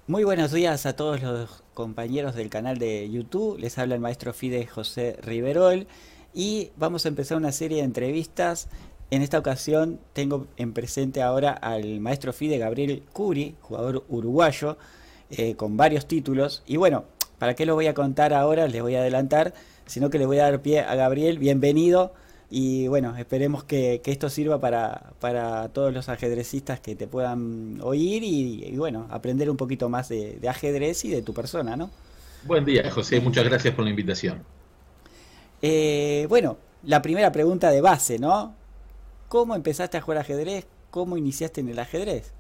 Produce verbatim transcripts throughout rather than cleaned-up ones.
Muy buenos días a todos los compañeros del canal de YouTube. Les habla el maestro FIDE José Riverol y vamos a empezar una serie de entrevistas. En esta ocasión tengo en presente ahora al maestro FIDE Gabriel Curi, jugador uruguayo, eh, con varios títulos. Y bueno, ¿para qué lo voy a contar ahora? Les voy a adelantar, sino que le voy a dar pie a Gabriel. Bienvenido. Y bueno, esperemos que, que esto sirva para, para todos los ajedrecistas que te puedan oír y, y bueno, aprender un poquito más de, de ajedrez y de tu persona, ¿no? Buen día, José. Muchas gracias por la invitación. Eh, bueno, la primera pregunta de base, ¿no? ¿Cómo empezaste a jugar ajedrez? ¿Cómo iniciaste en el ajedrez?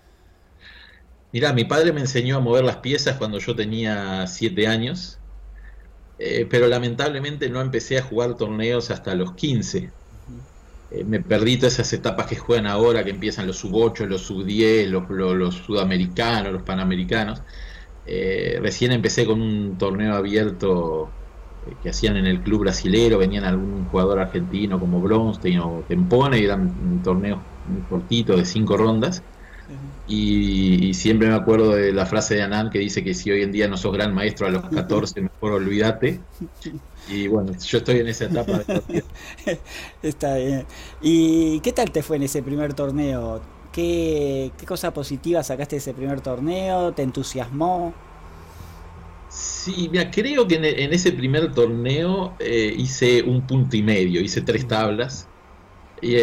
Mirá, mi padre me enseñó a mover las piezas cuando yo tenía siete años, eh, pero lamentablemente no empecé a jugar torneos hasta los quince. Eh, me perdí todas esas etapas que juegan ahora, que empiezan los sub ocho, los sub diez, los, los, los sudamericanos, los panamericanos. Eh, recién empecé con un torneo abierto eh, que hacían en el club brasilero, venían algún jugador argentino como Bronstein o Tempone, y eran torneos muy cortitos de cinco rondas. Y, y siempre me acuerdo de la frase de Anand que dice que si hoy en día no sos gran maestro a los catorce, mejor olvídate. Y bueno, yo estoy en esa etapa de la vida. Está bien. ¿Y qué tal te fue en ese primer torneo? ¿Qué, qué cosa positiva sacaste de ese primer torneo? ¿Te entusiasmó? Sí, mira, creo que en, en ese primer torneo eh, hice un punto y medio, hice tres tablas. Y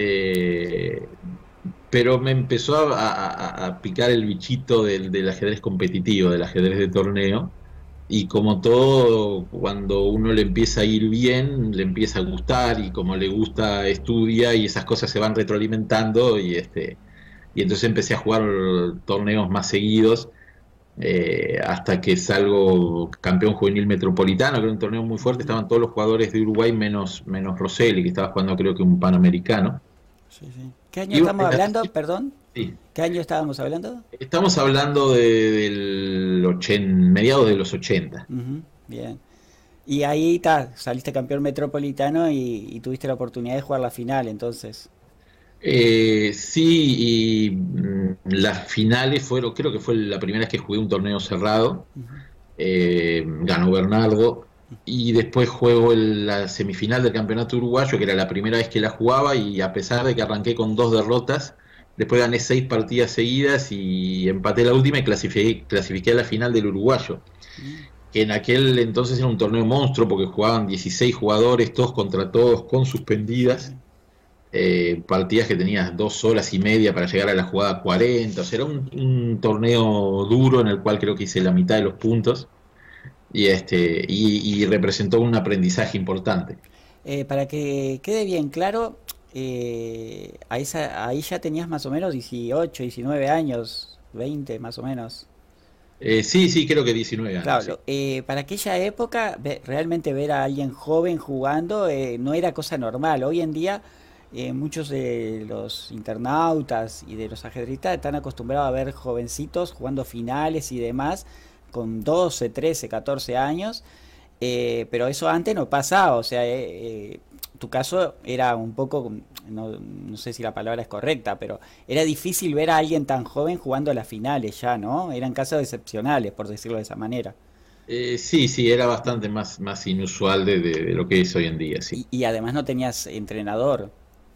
este, pero me empezó a, a- a picar el bichito del, del ajedrez competitivo, del ajedrez de torneo. Y como todo, cuando uno le empieza a ir bien, le empieza a gustar, y como le gusta, estudia, y esas cosas se van retroalimentando. Y este, y entonces empecé a jugar torneos más seguidos, eh, hasta que salgo campeón juvenil metropolitano, que era un torneo muy fuerte. Estaban todos los jugadores de Uruguay menos, menos Rosselli, que estaba jugando creo que un panamericano. Sí, sí. ¿Qué año Y bueno, estamos hablando? Perdón. sí, ¿Qué año estábamos hablando? estamos hablando de, del ochen- mediados de los ochenta. Ujú, bien. Y ahí ta, saliste campeón metropolitano y, y tuviste la oportunidad de jugar la final, entonces. Eh, sí, y mm, las finales fueron, creo que fue la primera vez que jugué un torneo cerrado. Ujú. Eh, ganó Bernardo, y después juego el- la semifinal del campeonato uruguayo, que era la primera vez que la jugaba, y a pesar de que arranqué con dos derrotas, después gané seis partidas seguidas y empaté la última y clasifiqué, clasifiqué a la final del uruguayo, Mm. que en aquel entonces era un torneo monstruo porque jugaban dieciséis jugadores, todos contra todos, con suspendidas. Sí. Eh, partidas que tenías dos horas y media para llegar a la jugada cuarenta. O sea, era un, un torneo duro en el cual creo que hice la mitad de los puntos, y este y, y representó un aprendizaje importante. Eh, para que quede bien claro, eh, a esa, ahí ya tenías más o menos dieciocho, diecinueve años, veinte más o menos. Eh, sí, sí, creo que diecinueve años, Claro, sí. lo- eh, para aquella época ve- realmente ver a alguien joven jugando eh, no era cosa normal. Hoy en día eh, muchos de los internautas y de los ajedristas están acostumbrados a ver jovencitos jugando finales y demás con doce, trece, catorce años, eh, pero eso antes no pasaba. O sea, eh, eh, tu caso era un poco, no, no sé si la palabra es correcta, pero era difícil ver a alguien tan joven jugando las finales ya, ¿no? Eran casos excepcionales, por decirlo de esa manera. Eh, sí, sí, era bastante más, más inusual de, de- de lo que es hoy en día, sí. Y, y además no tenías entrenador.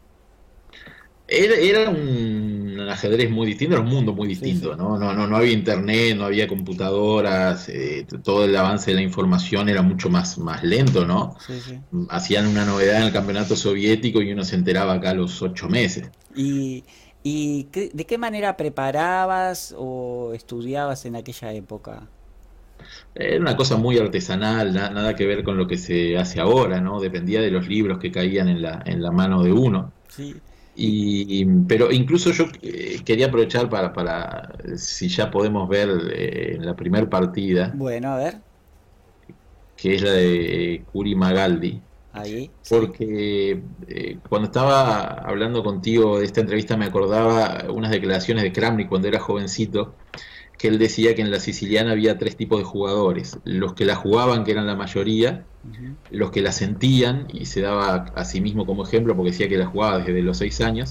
Era, era un ajedrez muy distinto, era un mundo muy Sí, distinto, sí. ¿no? No, no, no había internet, no había computadoras, eh, t- todo el avance de la información era mucho más, más lento, ¿no? Sí, sí. Hacían una novedad en el campeonato soviético y uno se enteraba acá a los ocho meses. ¿Y, y qué- de qué manera preparabas o estudiabas en aquella época? Era una cosa muy artesanal, na- nada que ver con lo que se hace ahora, ¿no? Dependía de los libros que caían en la, en la mano de uno. Sí. Y, Y, pero incluso yo eh, quería aprovechar para, para, si ya podemos ver eh, la primer partida, bueno, a ver, que es la de Curi Magaldi, ahí, sí. porque eh, cuando estaba hablando contigo de esta entrevista me acordaba unas declaraciones de Kramnik cuando era jovencito, que él decía que en la siciliana había tres tipos de jugadores: los que la jugaban, que eran la mayoría; Ujú. los que la sentían, y se daba a sí mismo como ejemplo porque decía que la jugaba desde los seis años;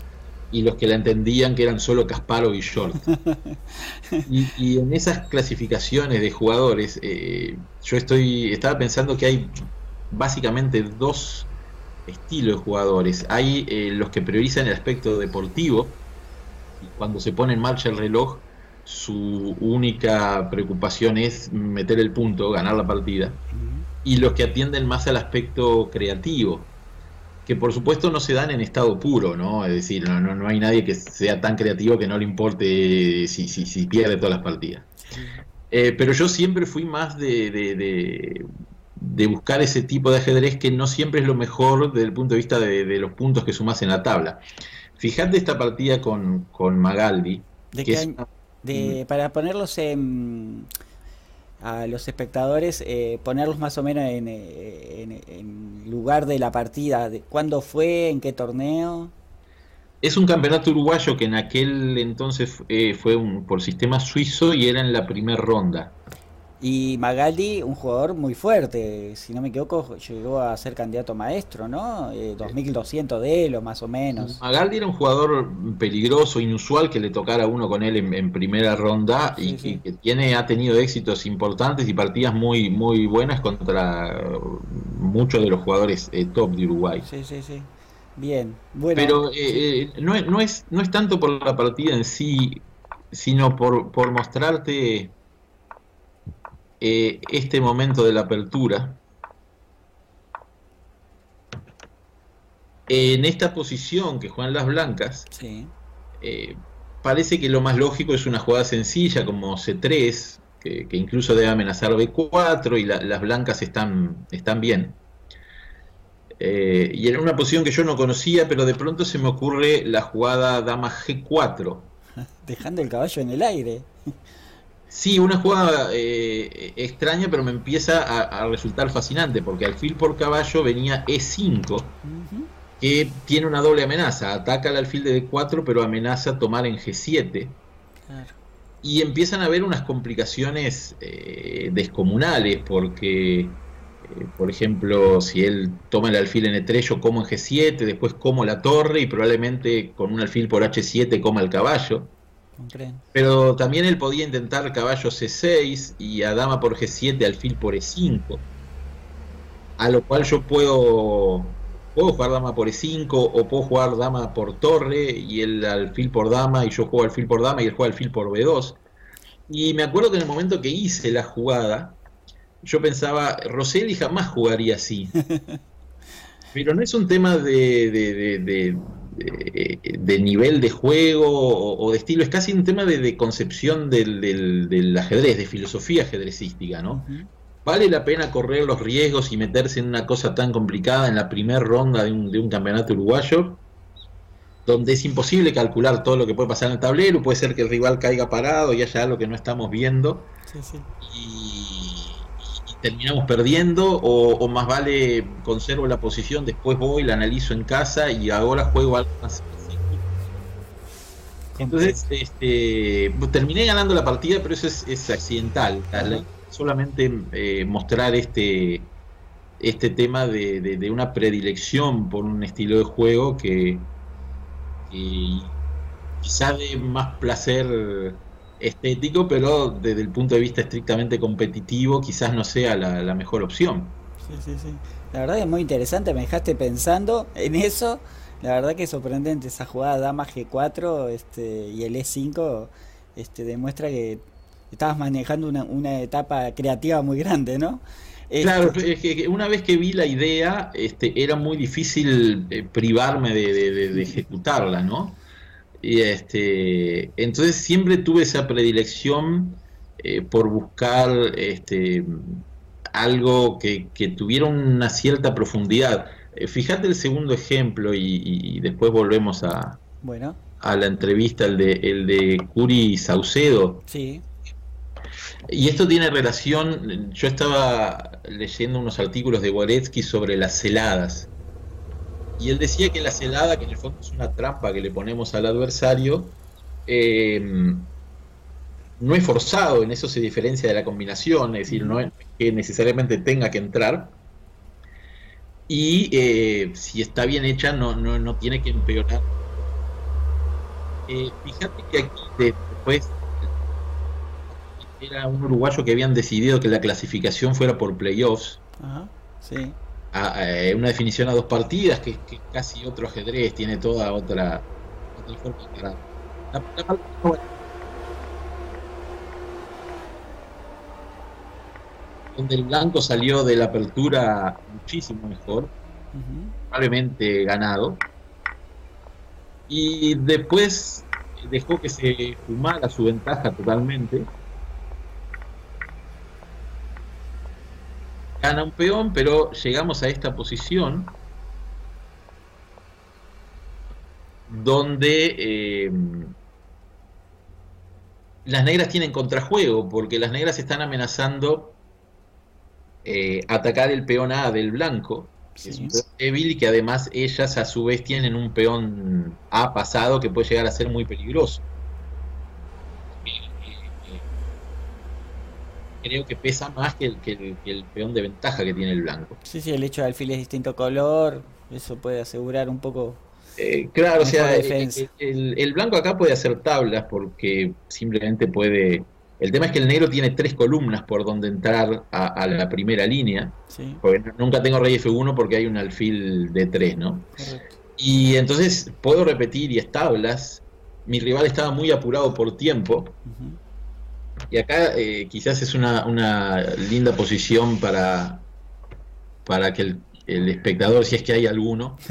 y los que la entendían que eran solo Kasparov y Short. Y, y en esas clasificaciones de jugadores, eh, yo estoy estaba pensando que hay básicamente dos estilos de jugadores. Hay eh, los que priorizan el aspecto deportivo, y cuando se pone en marcha el reloj, su única preocupación es meter el punto, ganar la partida, y los que atienden más al aspecto creativo, que por supuesto no se dan en estado puro, ¿no? Es decir, no, no, no hay nadie que sea tan creativo que no le importe si, si, si pierde todas las partidas. Eh, pero yo siempre fui más de, de, de, de buscar ese tipo de ajedrez que no siempre es lo mejor desde el punto de vista de, de los puntos que sumas en la tabla. Fíjate esta partida con, con Magaldi, ¿De que qué es año? una- De, para ponerlos en, a los espectadores, eh, ponerlos más o menos en, eh, en, en lugar de la partida, de cuándo fue, en qué torneo. es un campeonato uruguayo que en aquel entonces eh, fue un, por sistema suizo y era en la primera ronda. Y Magaldi, un jugador muy fuerte, si no me equivoco, llegó a ser candidato a maestro, ¿no? Eh, dos mil doscientos de Elo, más o menos. Magaldi era un jugador peligroso, inusual que le tocara a uno con él en, en primera ronda y, Sí, y sí. que tiene, ha tenido éxitos importantes y partidas muy, muy buenas contra muchos de los jugadores eh, top de Uruguay. Sí, sí, sí. Bien, bueno, Pero sí. eh, eh, no, es, no, es, no es tanto por la partida en sí, sino por, por mostrarte eh, este momento de la apertura. En esta posición que juegan las blancas, Sí, eh, parece que lo más lógico es una jugada sencilla como C tres, que, que incluso debe amenazar B cuatro y la, las blancas están, están bien. Eh, y era una posición que yo no conocía, pero de pronto se me ocurre la jugada dama G cuatro. dejando el caballo en el aire. Sí, una jugada eh, extraña, pero me empieza a, a resultar fascinante, porque alfil por caballo venía E cinco, Ujú, que tiene una doble amenaza. Ataca al alfil de D cuatro, pero amenaza tomar en G siete. claro. Y empiezan a haber unas complicaciones eh, descomunales, porque, eh, por ejemplo, si él toma el alfil en E tres, yo como en G siete, después como la torre y probablemente con un alfil por H siete coma el caballo. Comprendo. Pero también él podía intentar caballo C seis y a dama por G siete, alfil por E cinco. A lo cual yo puedo, puedo jugar dama por E cinco o puedo jugar dama por torre y él alfil por dama y yo juego alfil por dama y él juega alfil por B dos. Y me acuerdo que en el momento que hice la jugada, yo pensaba, Rosselli jamás jugaría así. Pero no es un tema de, de, de, de, de- de nivel de juego o, o de estilo, es casi un tema de, de concepción del, del, del ajedrez, de filosofía ajedrecística, ¿no? Ujú. ¿Vale la pena correr los riesgos y meterse en una cosa tan complicada en la primera ronda de un, de un campeonato uruguayo, donde es imposible calcular todo lo que puede pasar en el tablero? Puede ser que el rival caiga parado y haya algo que no estamos viendo Sí, sí. y, y terminamos perdiendo, o, o más vale conservo la posición, después voy, la analizo en casa y ahora juego algo más específico. Comprendo. Entonces, este, terminé ganando la partida, pero eso es, es accidental. La- la- Ajá. solamente eh, mostrar este, este tema de, de- de una predilección por un estilo de juego que, que quizá de más placer estético, pero desde el punto de vista estrictamente competitivo, quizás no sea la, la mejor opción. Sí, sí, sí. La verdad que es muy interesante, me dejaste pensando en eso. La verdad que es sorprendente esa jugada dama G cuatro, este, y el E cinco, este, demuestra que estabas manejando una, una etapa creativa muy grande, ¿no? Claro, Este, es que que una vez que vi la idea, este, era muy difícil eh, privarme de, de- de- de ejecutarla, ¿no? Y este, entonces siempre tuve esa predilección eh, por buscar este, algo que, que tuviera una cierta profundidad. Eh, fíjate el segundo ejemplo y, y- y después volvemos a, bueno, a la entrevista, el de, el de Curi Saucedo. sí. Y esto tiene relación, yo estaba leyendo unos artículos de Goretsky sobre las celadas. Y él decía que la celada, que en el fondo es una trampa que le ponemos al adversario, eh, no es forzado, en eso se diferencia de la combinación, es decir, no Ujú. es que necesariamente tenga que entrar, y eh, si está bien hecha no, no, no tiene que empeorar. Eh, fíjate que aquí después era un uruguayo que habían decidido que la clasificación fuera por playoffs, Ajá, sí. a, a una definición a dos partidas, que, que casi otro ajedrez, tiene toda otra, otra forma de ganar. La, la, la, donde el blanco salió de la apertura muchísimo mejor, Ujú. probablemente ganado, y después dejó que se fumara su ventaja totalmente. Gana un peón, pero llegamos a esta posición donde eh, las negras tienen contrajuego, porque las negras están amenazando eh, atacar el peón A del blanco, que es un Sí, peón débil, y que además ellas a su vez tienen un peón A pasado que puede llegar a ser muy peligroso. Eh, eh, eh, creo que pesa más que el, que, el, que el peón de ventaja que tiene el blanco. sí, sí, el hecho de alfiles de distinto color, eso puede asegurar un poco Eh, claro, o mejor sea, eh, defensa. eh, el, el blanco acá puede hacer tablas porque simplemente puede... El tema es que el negro tiene tres columnas por donde entrar a, a la primera línea, Sí, porque nunca tengo rey F uno porque hay un alfil de tres, ¿no? correcto. Y entonces puedo repetir y es tablas. Mi rival estaba muy apurado por tiempo, Ujú. y acá eh, quizás es una, una linda posición para, para que el, el espectador, si es que hay alguno,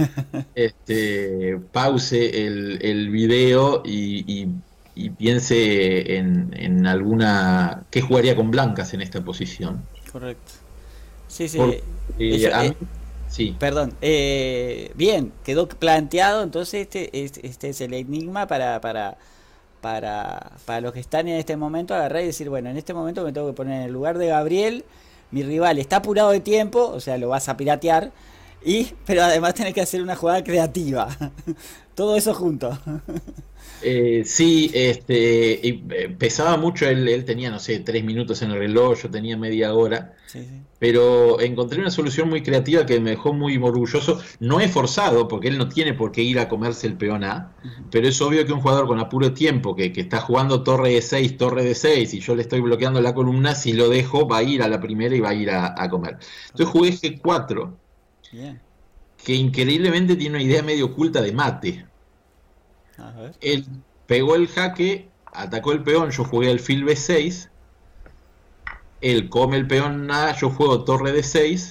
este, pause el, el video y, y- y piense en, en alguna... ¿Qué jugaría con blancas en esta posición? Correcto. Sí, Porque sí. eh, Eso, a eh, mí, sí, perdón. Eh, bien, quedó planteado. Entonces este, este, este es el enigma para, para, para, para los que están en este momento agarrar y decir, bueno, en este momento me tengo que poner en el lugar de Gabriel. Mi rival está apurado de tiempo, o sea, lo vas a piratear. Y, pero además tenés que hacer una jugada creativa. Todo eso junto. eh, sí, este, y, eh, pesaba mucho, él, él tenía, no sé, tres minutos en el reloj, yo tenía media hora, Sí, sí. pero encontré una solución muy creativa que me dejó muy orgulloso. No he forzado, porque él no tiene por qué ir a comerse el peón A, Ujú. pero es obvio que un jugador con apuro de tiempo, que, que está jugando torre de seis, torre de seis, y yo le estoy bloqueando la columna, si lo dejo va a ir a la primera y va a ir a, a comer. Entonces Correcto. jugué G cuatro, Bien. que increíblemente tiene una idea medio oculta de mate. A ver. Él pegó el jaque, atacó el peón, yo jugué alfil B seis, él come el peón A, yo juego torre D seis,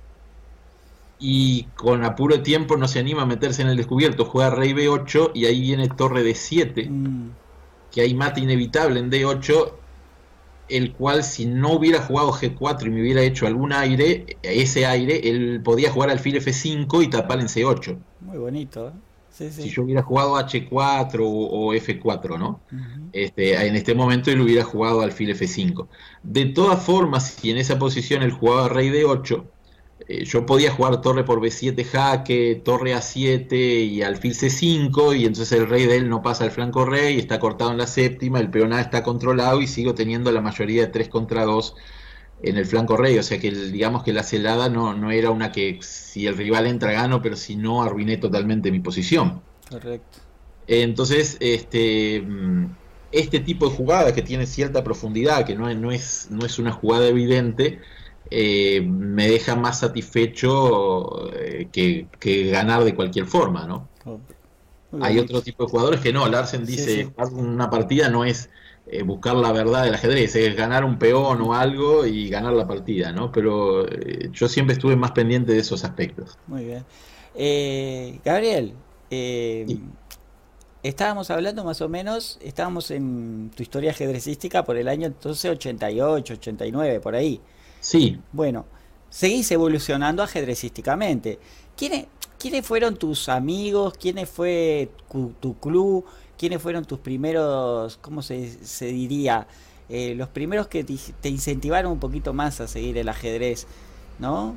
y con apuro de tiempo no se anima a meterse en el descubierto, juega rey B ocho y ahí viene torre D siete, Mm, que hay mate inevitable en D ocho, el cual si no hubiera jugado G cuatro y me hubiera hecho algún aire, ese aire, él podía jugar alfil F cinco y tapar en C ocho. muy bonito, ¿eh? Sí, Si sí. yo hubiera jugado H cuatro o, o F cuatro, ¿no? Ujú. Este, en este momento él hubiera jugado alfil F cinco. De todas formas, si en esa posición él jugaba rey D ocho, eh, yo podía jugar torre por B siete jaque, torre A siete y alfil C cinco, y entonces el rey de él no pasa al flanco rey, está cortado en la séptima, el peón A está controlado y sigo teniendo la mayoría de tres contra dos en el flanco rey. O sea que el- digamos que la celada no, no era una que si el rival entra gano, pero si no arruiné totalmente mi posición. Correcto. Entonces, este, mm, este tipo de jugada que tiene cierta profundidad, que no es, no es, no es una jugada evidente, eh, me deja más satisfecho eh, que, que ganar de cualquier forma, ¿no? Oh, muy Hay bonito. otro tipo de jugadores que no. Larsen Sí, dice, sí. jugar una partida no es eh, buscar la verdad del ajedrez, es ganar un peón o algo y ganar la partida, ¿no? Pero eh, yo siempre estuve más pendiente de esos aspectos. Muy bien. Eh, Gabriel, eh, Sí, estábamos hablando más o menos, estábamos en tu historia ajedrecística por el año entonces ochenta y ocho, ochenta y nueve, por ahí. sí. Bueno, seguís evolucionando ajedrecísticamente. ¿Quiénes, quiénes fueron tus amigos? ¿Quiénes fue cu- tu club? ¿Quiénes fueron tus primeros, cómo se, se diría? Eh, los primeros que te, te incentivaron un poquito más a seguir el ajedrez, ¿no?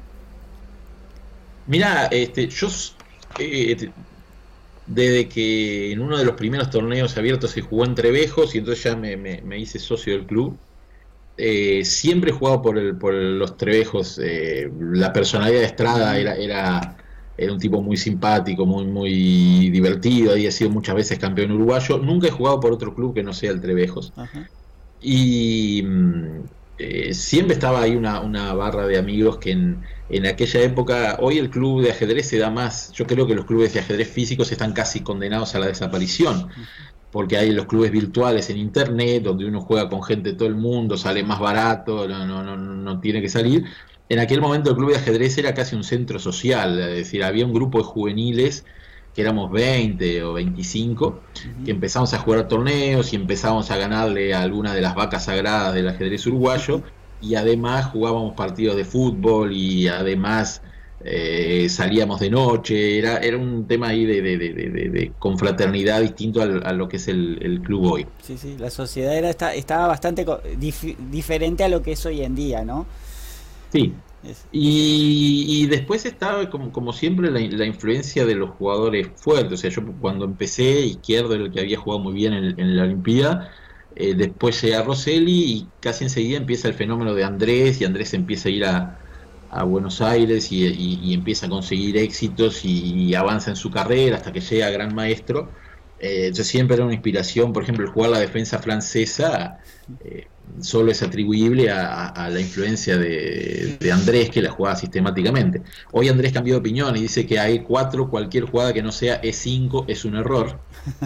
Mira, este, yo s- eh, te- desde que en uno de los primeros torneos abiertos se jugó en Trevejos y entonces ya me, me- me hice socio del club, eh, siempre he jugado por, el, por los Trevejos. Eh, la personalidad de Estrada Ujú. era, era era un tipo muy simpático, muy, muy divertido, había sido muchas veces campeón uruguayo. Nunca he jugado por otro club que no sea el Trevejos. Ajá. Y mm, eh, siempre estaba ahí una, una barra de amigos que en, en aquella época, hoy el club de ajedrez se da más, yo creo que los clubes de ajedrez físicos están casi condenados a la desaparición, porque hay los clubes virtuales en internet, donde uno juega con gente de todo el mundo, sale más barato, no, no, no, no tiene que salir. En aquel momento el club de ajedrez era casi un centro social, es decir, había un grupo de juveniles que éramos veinte o veinticinco, que Ujú. empezamos a jugar torneos y empezamos a ganarle a alguna de las vacas sagradas del ajedrez uruguayo, y además jugábamos partidos de fútbol y además eh, salíamos de noche, era, era un tema ahí de, de, de, de, de confraternidad distinto al, a lo que es el, el club hoy. Sí, sí, la sociedad era, está, estaba bastante co- dif- diferente a lo que es hoy en día, ¿no? Sí. Es, es- Y, y después estaba, como, como siempre, la, la influencia de los jugadores fuertes. O sea, yo cuando empecé, Izquierdo era el que había jugado muy bien en, en la Olimpiada. Eh, después llega Rosselli y casi enseguida empieza el fenómeno de Andrés, y Andrés empieza a ir a, a Buenos Aires y, y- y empieza a conseguir éxitos y, y avanza en su carrera hasta que llega a gran maestro. Eh, entonces siempre era una inspiración. Por ejemplo, el jugar la defensa francesa eh, solo es atribuible a, a- a la influencia de, de Andrés, que la jugaba sistemáticamente. Hoy Andrés cambió de opinión y dice que a E cuatro cualquier jugada que no sea E cinco es un error.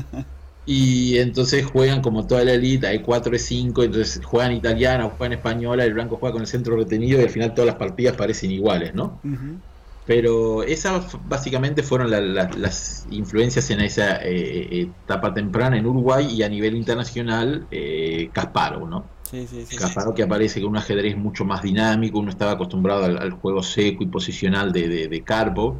Y entonces juegan como toda la elite, hay cuatro e cinco, entonces juegan italiana o juegan española, el blanco juega con el centro retenido y al final todas las partidas parecen iguales, ¿no? Ujú. Pero esas básicamente fueron la- la- las influencias en esa eh, etapa temprana en Uruguay, y a nivel internacional, eh, Kasparov, ¿no? Sí, sí, sí. Kasparov, que aparece con un ajedrez mucho más dinámico, uno estaba acostumbrado al, al juego seco y posicional de, de, de Karpov,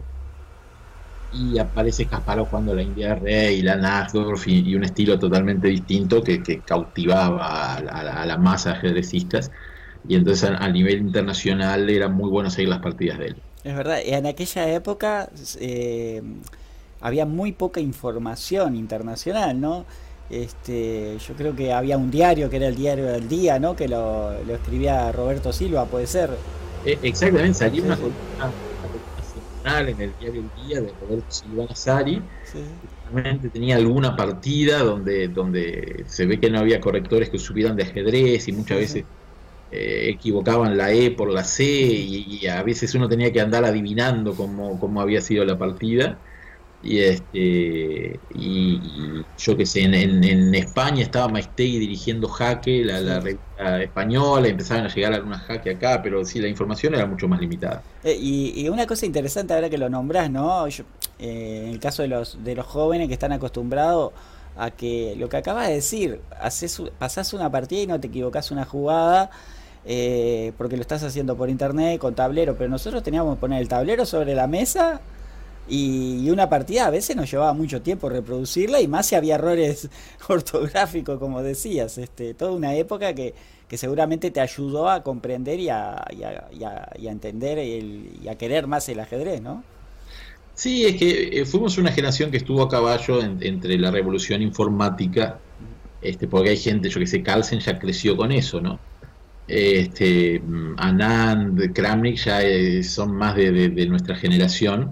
y aparece Kasparov jugando la India Rey, la Najdorf, y, y un estilo totalmente distinto que, que cautivaba a, la, a la masa de ajedrecistas, y entonces a, a nivel internacional era muy bueno seguir las partidas de él. Es verdad, en aquella época eh, había muy poca información internacional, ¿no? Este, yo creo que había un diario que era el Diario del Día, ¿no? Que lo, lo escribía Roberto Silva, puede ser. Eh, exactamente, salió Sí, una sí, columna, una columna semanal en el diario El Día de Roberto Silva Nazari, sí, que realmente tenía alguna partida donde, donde se ve que no había correctores que supieran de ajedrez, y muchas sí, sí. veces eh, equivocaban la E por la C, y, y a veces uno tenía que andar adivinando cómo, cómo había sido la partida. Y este y, y yo que sé, en, en, en España estaba Maestegui dirigiendo Jaque, la, la Sí. revista española, empezaban a llegar algunas Jaque acá, pero sí, la información era mucho más limitada. Eh, y, y una cosa interesante ahora que lo nombrás, ¿no? Yo, eh, en el caso de los, de los jóvenes que están acostumbrados a que lo que acabas de decir, haces, u- pasás una partida y no te equivocás una jugada, eh, porque lo estás haciendo por internet, con tablero, pero nosotros teníamos que poner el tablero sobre la mesa y, y una partida a veces nos llevaba mucho tiempo reproducirla y más si había errores ortográficos, como decías, este, toda una época que, que seguramente te ayudó a comprender y a, y a, y a- y a entender el- y a querer más el ajedrez, ¿no? Sí, es que eh, fuimos una generación que estuvo a caballo en- entre la revolución informática, este, porque hay gente, yo que sé, Carlsen ya creció con eso, ¿no? Este, mm, Anand, Kramnik ya eh, son más de, de- de nuestra generación,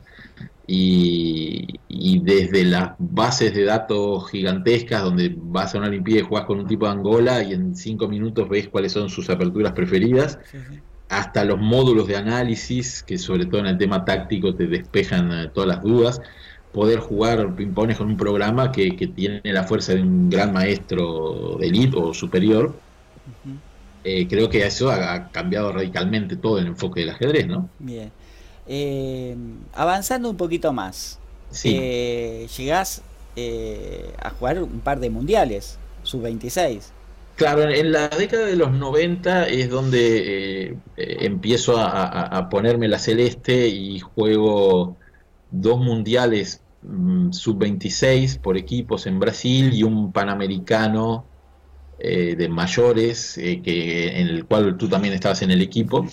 y, y desde las bases de datos gigantescas, donde vas a una Olimpiada y jugás con un tipo de Angola y en cinco minutos ves cuáles son sus aperturas preferidas, Sí, sí. hasta los módulos de análisis, que sobre todo en el tema táctico te despejan eh, todas las dudas, poder jugar ping-pong con un programa que, que tiene la fuerza de un gran maestro de elite o superior. Ujú. Eh, creo que eso ha, ha cambiado radicalmente todo el enfoque del ajedrez, ¿no? Bien. Eh, avanzando un poquito más, Sí. eh, llegás eh, a jugar un par de mundiales, sub veintiséis. Claro, en, en la década de los noventa es donde eh, eh, empiezo a, a- a ponerme la celeste y juego dos mundiales mm, sub veintiséis por equipos en Brasil, y un panamericano eh, de mayores, eh, que, en el cual tú también estabas en el equipo.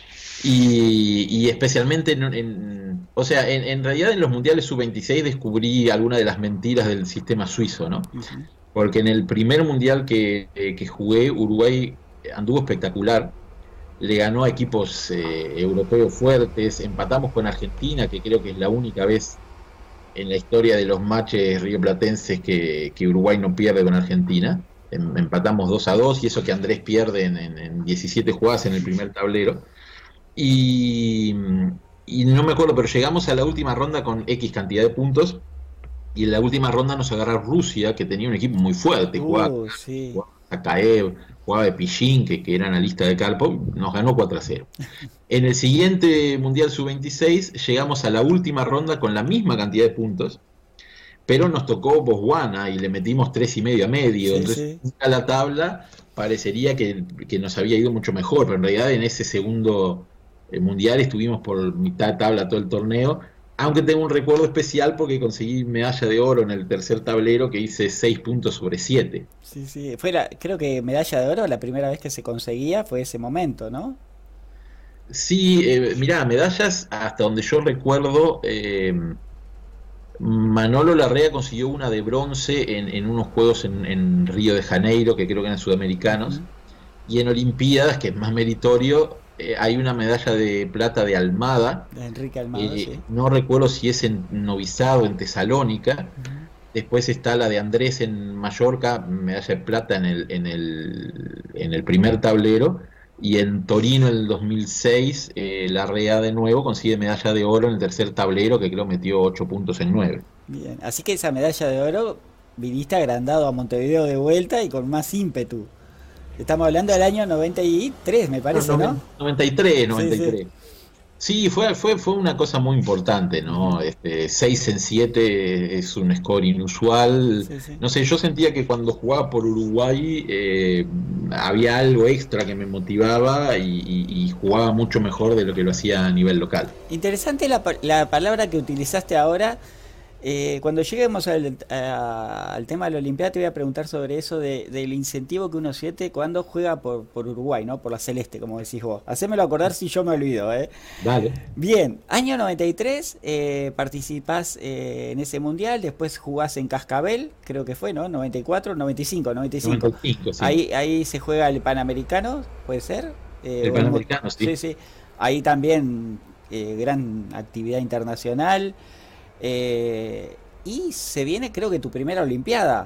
Y, y especialmente, en, en- o sea, en, en realidad en los mundiales sub veintiséis descubrí algunas de las mentiras del sistema suizo, ¿no? Ujú. Porque en el primer mundial que, eh, que jugué, Uruguay anduvo espectacular, le ganó a equipos eh, europeos fuertes, empatamos con Argentina, que creo que es la única vez en la historia de los matches rioplatenses que, que Uruguay no pierde con Argentina. Em, empatamos dos a dos y eso que Andrés pierde en, en, en diecisiete jugadas en el primer tablero. Y, y no me acuerdo, pero llegamos a la última ronda con X cantidad de puntos. Y en la última ronda nos agarra Rusia, que tenía un equipo muy fuerte, jugaba, Uh, sí. jugaba Zakaev, jugaba de Pichín, que, que era analista de Karpov, nos ganó cuatro a cero. En el siguiente Mundial sub veintiséis llegamos a la última ronda con la misma cantidad de puntos, pero nos tocó Botswana y le metimos tres y medio a medio, Sí, entonces sí. a la tabla parecería que, que nos había ido mucho mejor, pero en realidad en ese segundo eh, Mundial estuvimos por mitad de tabla todo el torneo, aunque tengo un recuerdo especial porque conseguí medalla de oro en el tercer tablero que hice seis puntos sobre siete. Sí, sí. Fue la- creo que medalla de oro, la primera vez que se conseguía fue ese momento, ¿no? Sí, eh, mirá, medallas, hasta donde yo recuerdo, eh, Manolo Larrea consiguió una de bronce en, en unos juegos en, en Río de Janeiro, que creo que eran sudamericanos, Ujú. y en Olimpiadas, que es más meritorio, eh, hay una medalla de plata de Almada, De Enrique Almada, eh, sí. no recuerdo si es en Novi Sad o en Tesalónica. Ujú. Después está la de Andrés en Mallorca, medalla de plata en el, en el, en el primer tablero. Y en Torino en el dos mil seis, eh, Larrea de nuevo consigue medalla de oro en el tercer tablero, que creo metió ocho puntos en nueve. Bien. Así que esa medalla de oro viniste agrandado a Montevideo de vuelta y con más ímpetu. Estamos hablando del año noventa y tres, me No, parece, ¿no? noven- noventa y tres, Sí, sí. noventa y tres. Sí, fue, fue, fue una cosa muy importante, Ujú. ¿no? Este, seis en siete es un score inusual. Sí, sí. No sé, yo sentía que cuando jugaba por Uruguay eh, había algo extra que me motivaba y, y- y jugaba mucho mejor de lo que lo hacía a nivel local. Interesante la, pa- la palabra que utilizaste ahora. Eh, cuando lleguemos al, a- al tema de la Olimpiada, te voy a preguntar sobre eso de- del incentivo que uno siente cuando juega por, por Uruguay, ¿no? Por la Celeste, como decís vos. Hacémelo acordar si yo me olvido, ¿eh? Dale. Bien, año noventa y tres, eh, participás eh, en ese mundial, después jugás en Cascabel, creo que fue, ¿no? noventa y cuatro, noventa y cinco, noventa y cinco. noventa y cinco, sí. Ahí, ahí se juega el Panamericano, ¿puede ser? Eh, El o el mu- Panamericano, sí, sí. sí. Ahí también eh, gran actividad internacional. Eh, y se viene, creo que tu primera Olimpiada.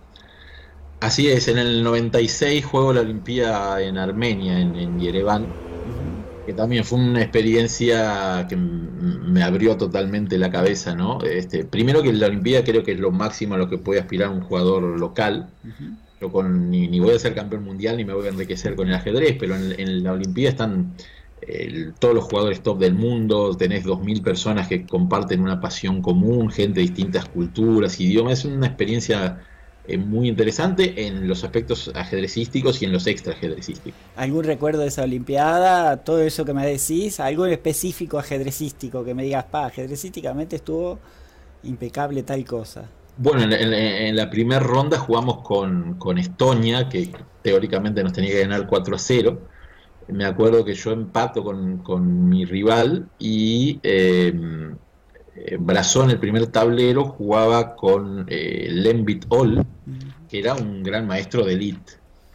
Así es, en el noventa y seis juego la Olimpíada en Armenia, en, en Yereván, Ujú. que también fue una experiencia que m- me abrió totalmente la cabeza, ¿no? Este, primero que la Olimpíada creo que es lo máximo a lo que puede aspirar un jugador local. Ujú. Yo con, ni, ni voy a ser campeón mundial ni me voy a enriquecer con el ajedrez, pero en, en la Olimpíada están eh, todos los jugadores top del mundo, tenés dos mil personas que comparten una pasión común, gente de distintas culturas, idiomas, es una experiencia eh, muy interesante en los aspectos ajedrecísticos y en los extra ajedrecísticos. ¿Algún recuerdo de esa Olimpiada? Todo eso que me decís, algo específico ajedrecístico que me digas, pa, ajedrecísticamente estuvo impecable tal cosa. Bueno, en, la en la- en la primera ronda jugamos con, con Estonia, que teóricamente nos tenía que ganar cuatro a cero. Me acuerdo que yo empato con, con mi rival y eh, eh, Brazón, el primer tablero, jugaba con eh, Lembit Ol, Ujú. que era un gran maestro de elite.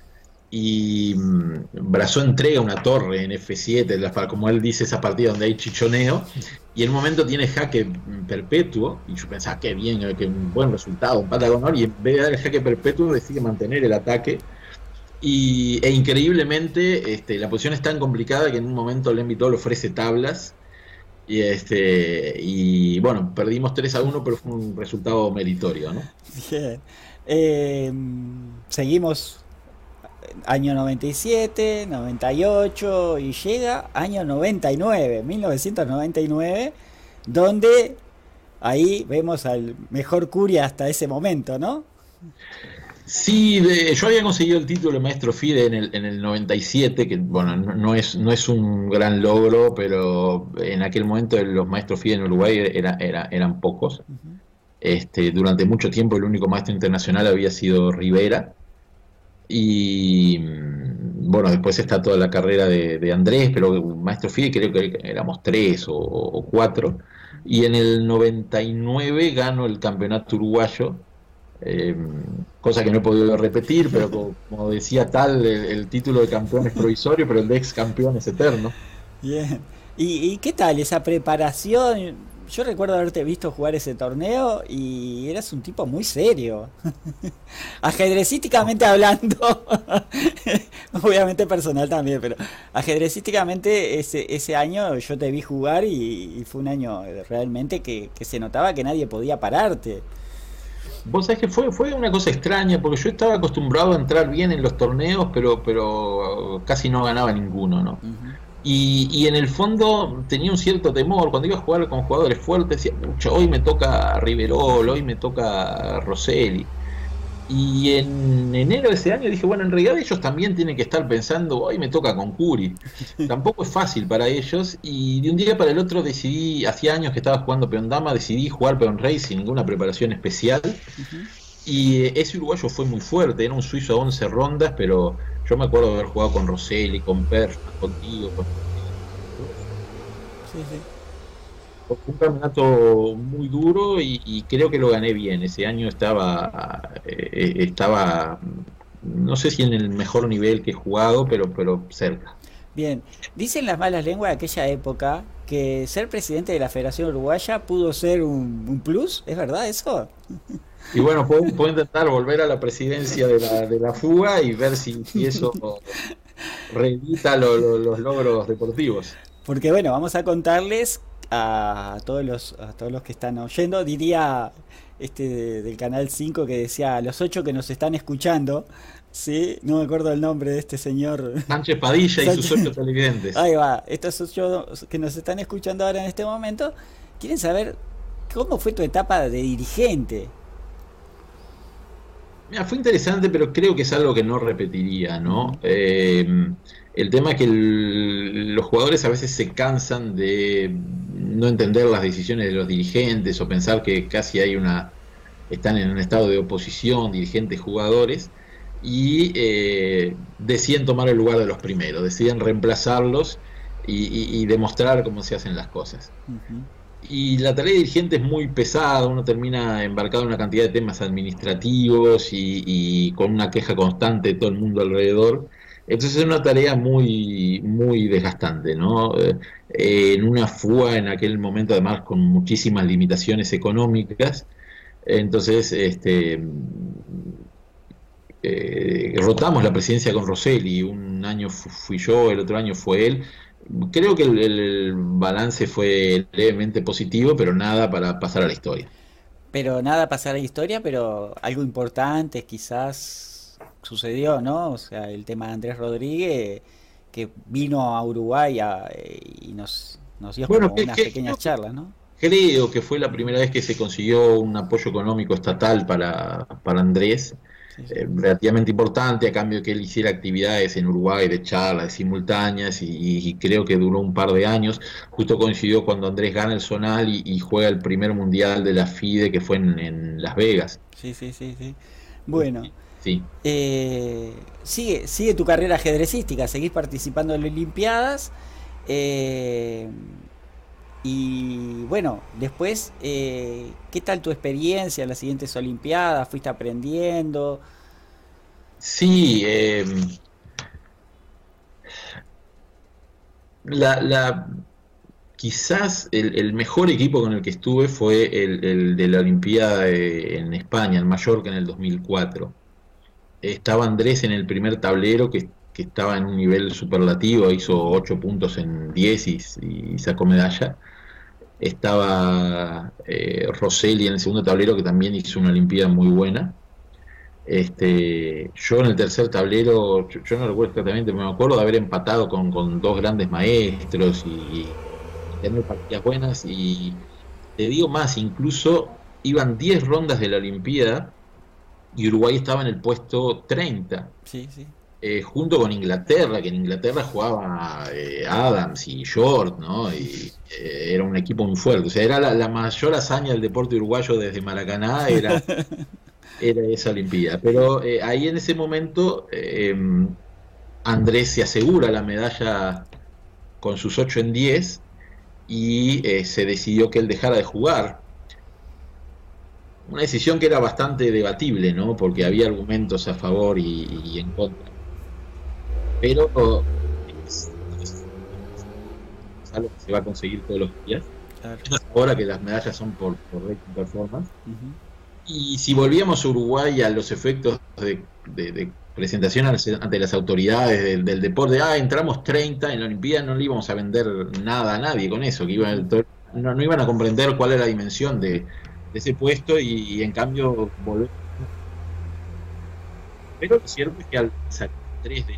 Y mm, Brazó entrega una torre en F siete, la- para- como él dice, esa partida donde hay chichoneo, y en un momento tiene jaque mm, perpetuo, y yo pensaba, qué bien, eh, qué un buen resultado, empata con honor, y en vez de dar el jaque perpetuo decide mantener el ataque, y, e increíblemente este, la posición es tan complicada que en un momento el Envitol ofrece tablas, y, este, y bueno, perdimos tres a uno, pero fue un resultado meritorio, ¿no? Bien. Eh, seguimos año noventa y siete, noventa y ocho y llega año noventa y nueve, mil novecientos noventa y nueve, donde ahí vemos al mejor Curia hasta ese momento, ¿no? Sí, de- yo había conseguido el título de maestro FIDE en el, en el noventa y siete, que bueno, no, no es, no es un gran logro, pero en aquel momento los maestros FIDE en Uruguay era, era- eran pocos. Ujú. Este, durante mucho tiempo el único maestro internacional había sido Rivera. Y mm, bueno, después está toda la carrera de, de Andrés, pero maestro FIDE creo que éramos tres o, o cuatro. Y en el noventa y nueve ganó el campeonato uruguayo eh, cosa que no he podido repetir, pero como, como decía tal, el, el título de campeón es provisorio, pero el de ex campeón es eterno. Bien. ¿Y, y qué tal esa preparación? Yo recuerdo haberte visto jugar ese torneo y eras un tipo muy serio. Ajedrecísticamente hablando, obviamente personal también, pero ajedrecísticamente ese, ese año yo te vi jugar y, y fue un año realmente que, que se notaba que nadie podía pararte. Vos sabés que fue, fue una cosa extraña, porque yo estaba acostumbrado a entrar bien en los torneos, pero, pero casi no ganaba ninguno, ¿no? Ujú. Y, y en el fondo tenía un cierto temor, cuando iba a jugar con jugadores fuertes, decía, "Pucha, hoy me toca Riverol, hoy me toca Rosselli". Y en enero de ese año dije, bueno, en realidad ellos también tienen que estar pensando, hoy me toca con Curi. Tampoco es fácil para ellos, y de un día para el otro decidí, hacía años que estaba jugando peón dama, decidí jugar peón rey sin ninguna preparación especial. Ujú. Y eh, ese uruguayo fue muy fuerte, era un suizo a once rondas, pero yo me acuerdo de haber jugado con Rosselli, con Persson, contigo, con... Sí, sí. Fue un campeonato muy duro y, y creo que lo gané bien. Ese año estaba, eh, estaba, no sé si en el mejor nivel que he jugado, pero, pero cerca. Bien, dicen las malas lenguas de aquella época que ser presidente de la Federación Uruguaya pudo ser un, un plus, ¿es verdad eso? Y bueno, puedo, puedo intentar volver a la presidencia de la, de la fuga y ver si, si eso reedita lo- lo- los logros deportivos. Porque bueno, vamos a contarles a todos los, a todos los que están oyendo, diría este de- del Canal cinco que decía a los ocho que nos están escuchando, ¿sí? No me acuerdo el nombre de este señor. Sánchez Padilla y sus ocho Sánchez. televidentes. Ahí va, estos ocho que nos están escuchando ahora en este momento, quieren saber cómo fue tu etapa de dirigente. Mira, fue interesante, pero creo que es algo que no repetiría, Ujú. ¿no? Eh, el tema es que el- los jugadores a veces se cansan de no entender las decisiones de los dirigentes o pensar que casi hay una, están en un estado de oposición, dirigentes, jugadores, y eh, deciden tomar el lugar de los primeros, deciden reemplazarlos y, y- y demostrar cómo se hacen las cosas. Ujú. Y la tarea de dirigente es muy pesada, uno termina embarcado en una cantidad de temas administrativos y, y con una queja constante de todo el mundo alrededor. Entonces es una tarea muy, muy desgastante, ¿no? Eh, eh, en una fuga en aquel momento, además, con muchísimas limitaciones económicas. Entonces, este, eh, rotamos la presidencia con Rosselli, un año fu- fui yo, el otro año fue él. Creo que el, el balance fue levemente positivo, pero nada para pasar a la historia. Pero nada pasar a la historia, pero algo importante quizás sucedió, ¿no? O sea, el tema de Andrés Rodríguez, que vino a Uruguay a- eh, y nos, nos dio Bueno, como que, unas que- pequeñas creo que charlas, ¿no? creo que fue la primera vez que se consiguió un apoyo económico estatal para, para Andrés, Sí, sí. eh, relativamente importante, a cambio de que él hiciera actividades en Uruguay de charlas simultáneas y, y creo que duró un par de años. Justo coincidió cuando Andrés gana el Zonal y, y juega el primer mundial de la FIDE que fue en, en Las Vegas. Sí, sí, sí, sí. Bueno, Sí. eh, sigue, sigue tu carrera ajedrecística, seguís participando en las Olimpiadas. eh, y bueno, después, eh, ¿qué tal tu experiencia en las siguientes Olimpiadas? ¿Fuiste aprendiendo? Sí, eh, la, la, quizás el, el mejor equipo con el que estuve fue el, el de la Olimpiada de- en España, en Mallorca, en el dos mil cuatro. Estaba Andrés en el primer tablero que, que estaba en un nivel superlativo, hizo Ujú. ocho puntos en diez y, y sacó medalla. Estaba eh, Rosselli en el segundo tablero que también hizo una Olimpiada muy buena. Este, yo en el tercer tablero, yo, yo no recuerdo exactamente, pero me acuerdo de haber empatado con, con dos grandes maestros y, y tener partidas buenas. Y te digo más, incluso iban diez rondas de la Olimpiada y Uruguay estaba en el puesto treinta, Sí, sí. eh, junto con Inglaterra, que en Inglaterra jugaba eh, Adams y Short, ¿no? Y eh, era un equipo muy fuerte. O sea, era la, la mayor hazaña del deporte uruguayo desde Maracaná, era, era esa Olimpiada. Pero eh, ahí en ese momento eh, Andrés se asegura la medalla con sus ocho en diez y eh, se decidió que él dejara de jugar. una decisión que era bastante debatible, ¿no? Porque había argumentos a favor y, y en contra. Pero es, es, es algo que se va a conseguir todos los días. Claro. Ahora que las medallas son por, por rating performance. Uh-huh. Y si volvíamos a Uruguay a los efectos de, de, de presentación ante las autoridades del, del deporte, ah, entramos treinta en la Olimpiada, no le íbamos a vender nada a nadie con eso, que iba a, no, no iban a comprender cuál era la dimensión de, de ese puesto y, y en cambio volver. Pero lo cierto es que al salir tres de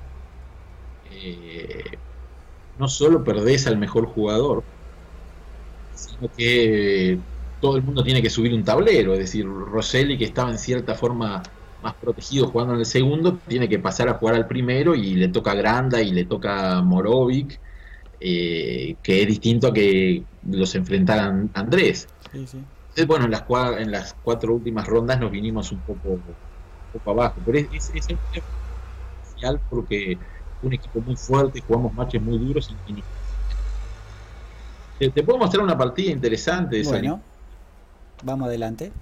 eh, no solo perdés al mejor jugador, sino que todo el mundo tiene que subir un tablero, es decir, Rosselli, que estaba en cierta forma más protegido jugando en el segundo, tiene que pasar a jugar al primero y le toca Granda y le toca Morovic, eh, que es distinto a que los enfrentaran Andrés. Sí, sí. Entonces, bueno, en las, cuatro, en las cuatro últimas rondas nos vinimos un poco, un poco abajo, pero es, es, es especial porque fue un equipo muy fuerte, jugamos matches muy duros y, y te, te puedo mostrar una partida interesante de bueno. Esa. Vamos adelante.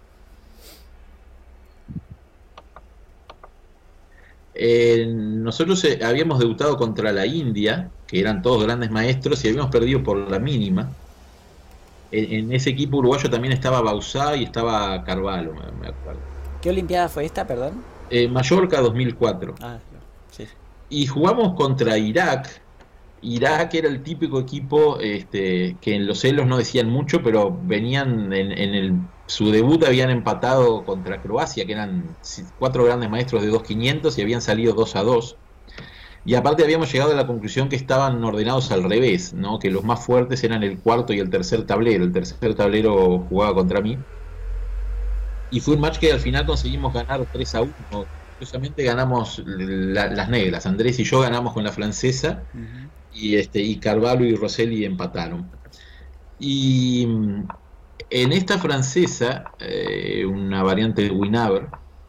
Eh, nosotros eh, habíamos debutado contra la India, que eran todos grandes maestros, y habíamos perdido por la mínima. En, en ese equipo uruguayo también estaba Bauzá y estaba Carvalho, me, me acuerdo. ¿Qué olimpiada fue esta, perdón? Eh, Mallorca dos mil cuatro. Ah, sí. Y jugamos contra Irak. Irak era el típico equipo este, que en los celos no decían mucho, pero venían en, en el, su debut habían empatado contra Croacia, que eran cuatro grandes maestros de dos quinientos y habían salido dos a dos. Y aparte habíamos llegado a la conclusión que estaban ordenados al revés, ¿no? Que los más fuertes eran el cuarto y el tercer tablero. El tercer tablero jugaba contra mí. Y fue un match que al final conseguimos ganar tres a uno. Curiosamente ganamos la, las negras. Andrés y yo ganamos con la francesa. Uh-huh. Y, este, y Carvalho y Rosselli empataron. Y en esta francesa, eh, una variante de Winaber,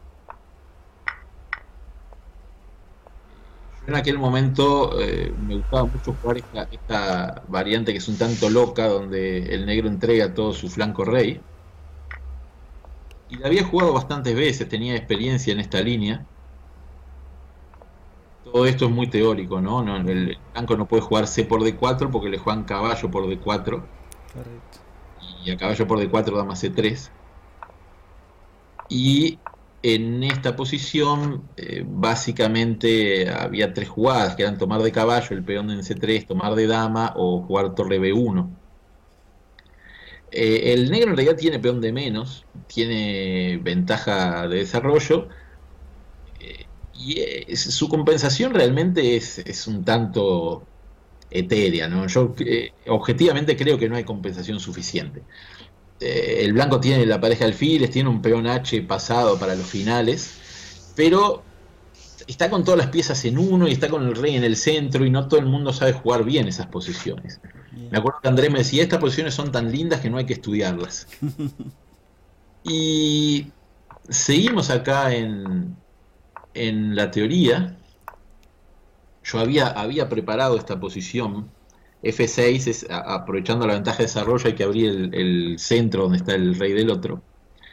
yo en aquel momento eh, me gustaba mucho jugar esta, esta variante que es un tanto loca, donde el negro entrega todo su flanco rey. Y la había jugado bastantes veces, tenía experiencia en esta línea. Todo esto es muy teórico, ¿no? no el blanco no puede jugar C por D cuatro porque le juegan caballo por D cuatro. Correcto. Y a caballo por D cuatro dama C tres. Y en esta posición eh, básicamente había tres jugadas que eran tomar de caballo, el peón en C tres, tomar de dama o jugar torre B uno. Eh, el negro en realidad tiene peón de menos, tiene ventaja de desarrollo. Y eh, su compensación realmente es, es un tanto etérea, ¿no? Yo eh, objetivamente creo que no hay compensación suficiente. Eh, el blanco tiene la pareja de alfiles, tiene un peón H pasado para los finales, pero está con todas las piezas en uno y está con el rey en el centro y no todo el mundo sabe jugar bien esas posiciones. Bien. Me acuerdo que Andrés me decía, estas posiciones son tan lindas que no hay que estudiarlas. Y seguimos acá en... En la teoría, yo había, había preparado esta posición. F seis es a, aprovechando la ventaja de desarrollo, hay que abrir el, el centro donde está el rey del otro.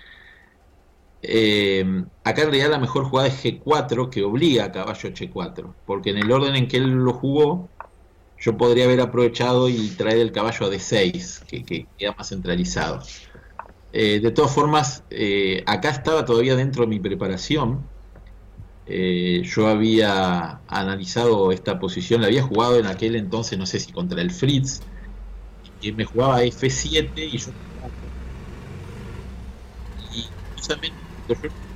Eh, acá en realidad la mejor jugada es G cuatro, que obliga a caballo H cuatro, porque en el orden en que él lo jugó, yo podría haber aprovechado y traer el caballo a D seis, que, que queda más centralizado. Eh, de todas formas, eh, acá estaba todavía dentro de mi preparación. Eh, yo había analizado esta posición, la había jugado en aquel entonces, no sé si contra el Fritz, que me jugaba F siete y yo y justamente yo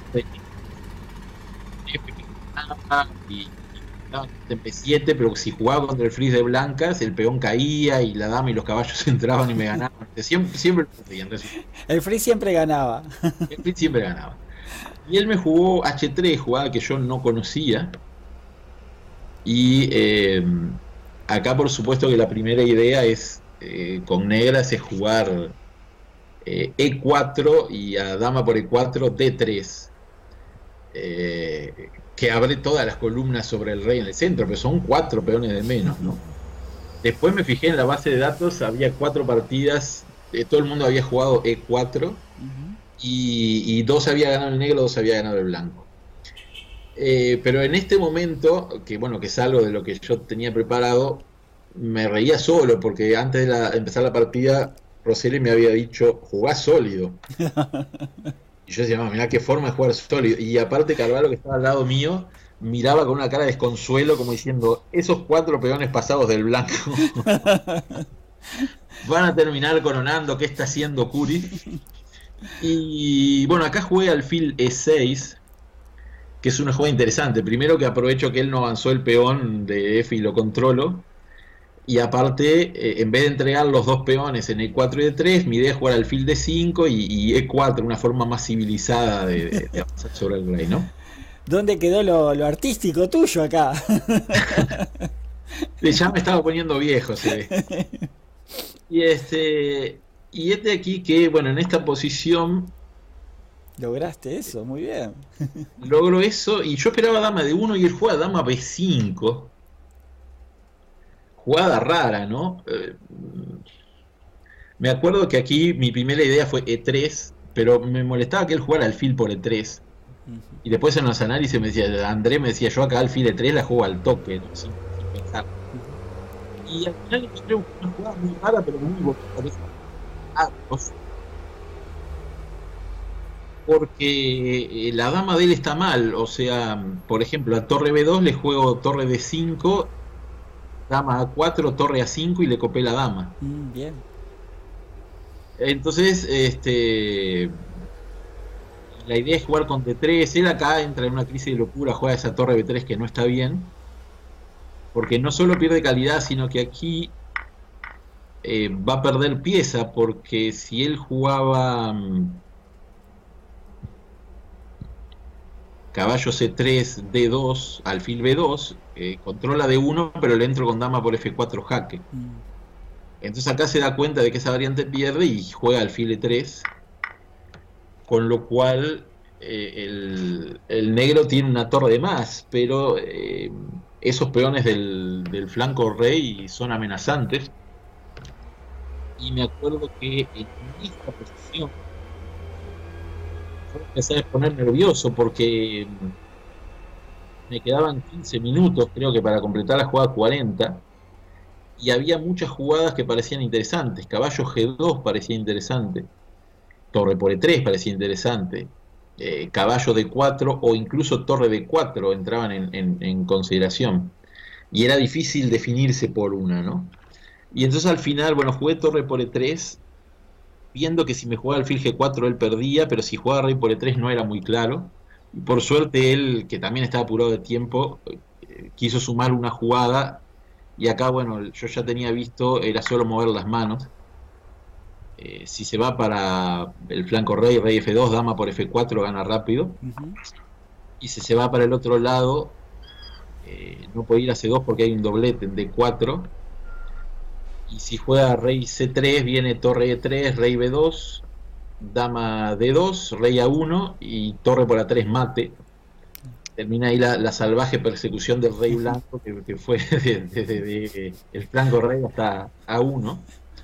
y F siete, pero si jugaba contra el Fritz de blancas, el peón caía y la dama y los caballos entraban y me ganaban. Siempre, siempre el Fritz siempre ganaba. El Fritz siempre ganaba. Y él me jugó H tres, jugada que yo no conocía. Y eh, acá por supuesto que la primera idea es, eh, con negras, es jugar eh, E cuatro y a dama por E cuatro D tres. Eh, que abre todas las columnas sobre el rey en el centro, pero son cuatro peones de menos, ¿no? Después me fijé en la base de datos, había cuatro partidas, eh, todo el mundo había jugado E cuatro. Uh-huh. y, y dos había ganado el negro, dos había ganado el blanco. Eh, pero en este momento, que bueno, que es algo de lo que yo tenía preparado, me reía solo, porque antes de la- empezar la partida, Roseli me había dicho, jugá sólido. Y yo decía, no, mirá qué forma de jugar sólido. Y aparte Carvalho, que estaba al lado mío, miraba con una cara de desconsuelo, como diciendo, esos cuatro peones pasados del blanco van a terminar coronando qué está haciendo Curi. Y bueno, acá jugué alfil E seis, que es una jugada interesante. Primero, que aprovecho que él no avanzó el peón de F y lo controlo. Y aparte, eh, en vez de entregar los dos peones en E cuatro y E tres, mi idea es jugar alfil D cinco y, y E cuatro, una forma más civilizada de, de- de avanzar sobre el rey, ¿no? ¿Dónde quedó lo, lo artístico tuyo acá? Eh, Ya me estaba poniendo viejo, se ve. Y este, y este aquí que, bueno, en esta posición Lograste eso, muy bien. logro eso y yo esperaba dama de uno y él juega dama B cinco. Jugada rara, ¿no? Eh, me acuerdo que aquí mi primera idea fue E tres, pero me molestaba que él jugara alfil por E tres. Y después en los análisis me decía, André me decía, yo acá alfil E tres la juego al toque, ¿no? sin, sin pensar. Y al final encontré una jugada muy rara, pero muy bonita. Ah, pues, porque eh, la dama de él está mal. O sea, por ejemplo, a torre B dos le juego torre D cinco, dama A cuatro, torre A cinco y le copé la dama. Mm, bien. Entonces, este, la idea es jugar con D tres. Él acá entra en una crisis de locura, juega esa torre B tres que no está bien, porque no solo pierde calidad, sino que aquí eh, va a perder pieza, porque si él jugaba mm, caballo C tres, D dos, alfil B dos, eh, controla D uno, pero le entro con dama por F cuatro jaque. Mm. Entonces acá se da cuenta de que esa variante pierde y juega alfil E tres, con lo cual eh, el, el negro tiene una torre de más, pero eh, esos peones del, del flanco rey son amenazantes. Y me acuerdo que en esta posición yo empecé a poner nervioso porque me quedaban quince minutos, creo que para completar la jugada cuarenta, y había muchas jugadas que parecían interesantes. Caballo G dos parecía interesante, torre por E tres parecía interesante, eh, caballo D cuatro o incluso torre D cuatro entraban en, en, en consideración. Y era difícil definirse por una, ¿no? Y entonces al final, bueno, jugué torre por E tres, viendo que si me jugaba alfil G cuatro él perdía, pero si jugaba rey por E tres no era muy claro. Y por suerte él, que también estaba apurado de tiempo, eh, quiso sumar una jugada, y acá, bueno, yo ya tenía visto, era solo mover las manos. Eh, si se va para el flanco rey, rey F dos, dama por F cuatro, gana rápido. Ujú. Y si se va para el otro lado, eh, no puede ir a C dos porque hay un doblete en D cuatro. Y si juega rey C tres, viene torre E tres, rey B dos, dama D dos, rey A uno y torre por A tres mate. Termina ahí la, la salvaje persecución del rey blanco, que, que fue desde de, de, de el flanco rey hasta A uno.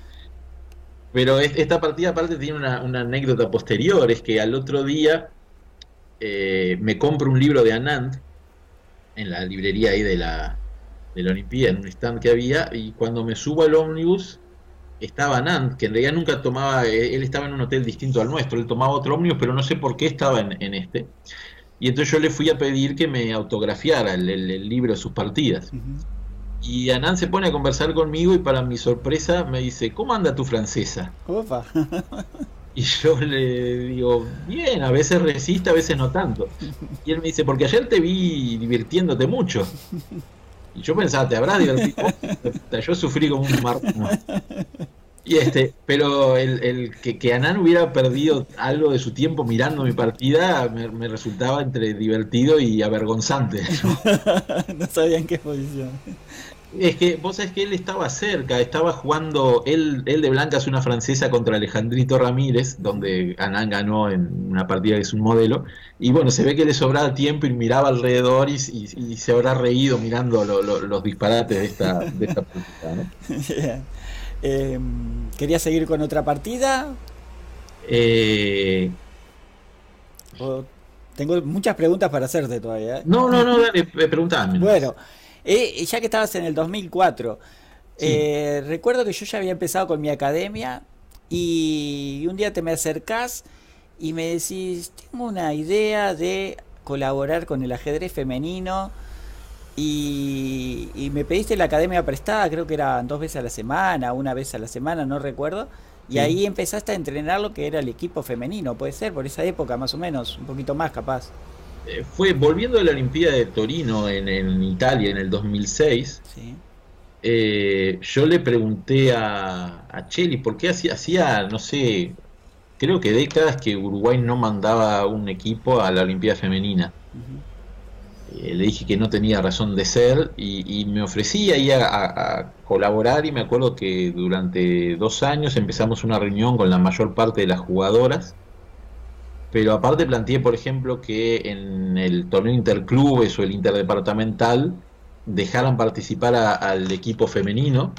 Pero es, esta partida aparte tiene una, una anécdota posterior, es que al otro día eh, me compro un libro de Anand en la librería ahí de la, de la Olimpía, en un stand que había, y cuando me subo al ómnibus estaba Anand, que en realidad nunca tomaba, eh, él estaba en un hotel distinto al nuestro, él tomaba otro ómnibus, pero no sé por qué estaba en, en este. Y entonces yo le fui a pedir que me autografiara el, el, el libro de sus partidas. Ujú. Y Anand se pone a conversar conmigo y para mi sorpresa me dice, ¿cómo anda tu francesa? Opa. Y yo le digo, bien, a veces resiste, a veces no tanto. Y él me dice, porque ayer te vi divirtiéndote mucho. Y yo pensaba, ¿te habrás divertido? Yo sufrí como un marrano. Y este, pero el, el que, que Anán hubiera perdido algo de su tiempo mirando mi partida me, me resultaba entre divertido y avergonzante, ¿no? No sabía en qué posición. Es que vos sabés que él estaba cerca, estaba jugando, él, él de blanca es una francesa contra Alejandrito Ramírez, donde Anán ganó en una partida que es un modelo, y bueno, se ve que le sobraba tiempo y miraba alrededor y, y, y se habrá reído mirando lo, lo, los disparates de esta, de esta partida, ¿no? Bien. Eh, ¿Quería seguir con otra partida? Eh, O- tengo muchas preguntas para hacerte todavía, ¿eh? No, no, no, dale, preguntame nomás. Bueno, eh, ya que estabas en el dos mil cuatro, Sí, eh, recuerdo que yo ya había empezado con mi academia y un día te me acercás y me decís, tengo una idea de colaborar con el ajedrez femenino y, y me pediste la academia prestada, creo que eran dos veces a la semana, una vez a la semana, no recuerdo. Y sí. ahí empezaste a entrenar lo que era el equipo femenino, puede ser, por esa época más o menos, un poquito más capaz. Eh, fue volviendo de la Olimpiada de Torino en, en Italia en el dos mil seis. Sí. Eh, yo le pregunté a, a Cheli por qué hacía, hacía, no sé, creo que décadas que Uruguay no mandaba un equipo a la Olimpiada Femenina. Ujú. Eh, le dije que no tenía razón de ser y, y me ofrecí ahí a, a- a colaborar y me acuerdo que durante dos años empezamos una reunión con la mayor parte de las jugadoras, pero aparte planteé, por ejemplo, que en el torneo interclubes o el interdepartamental dejaran participar a- al equipo femenino.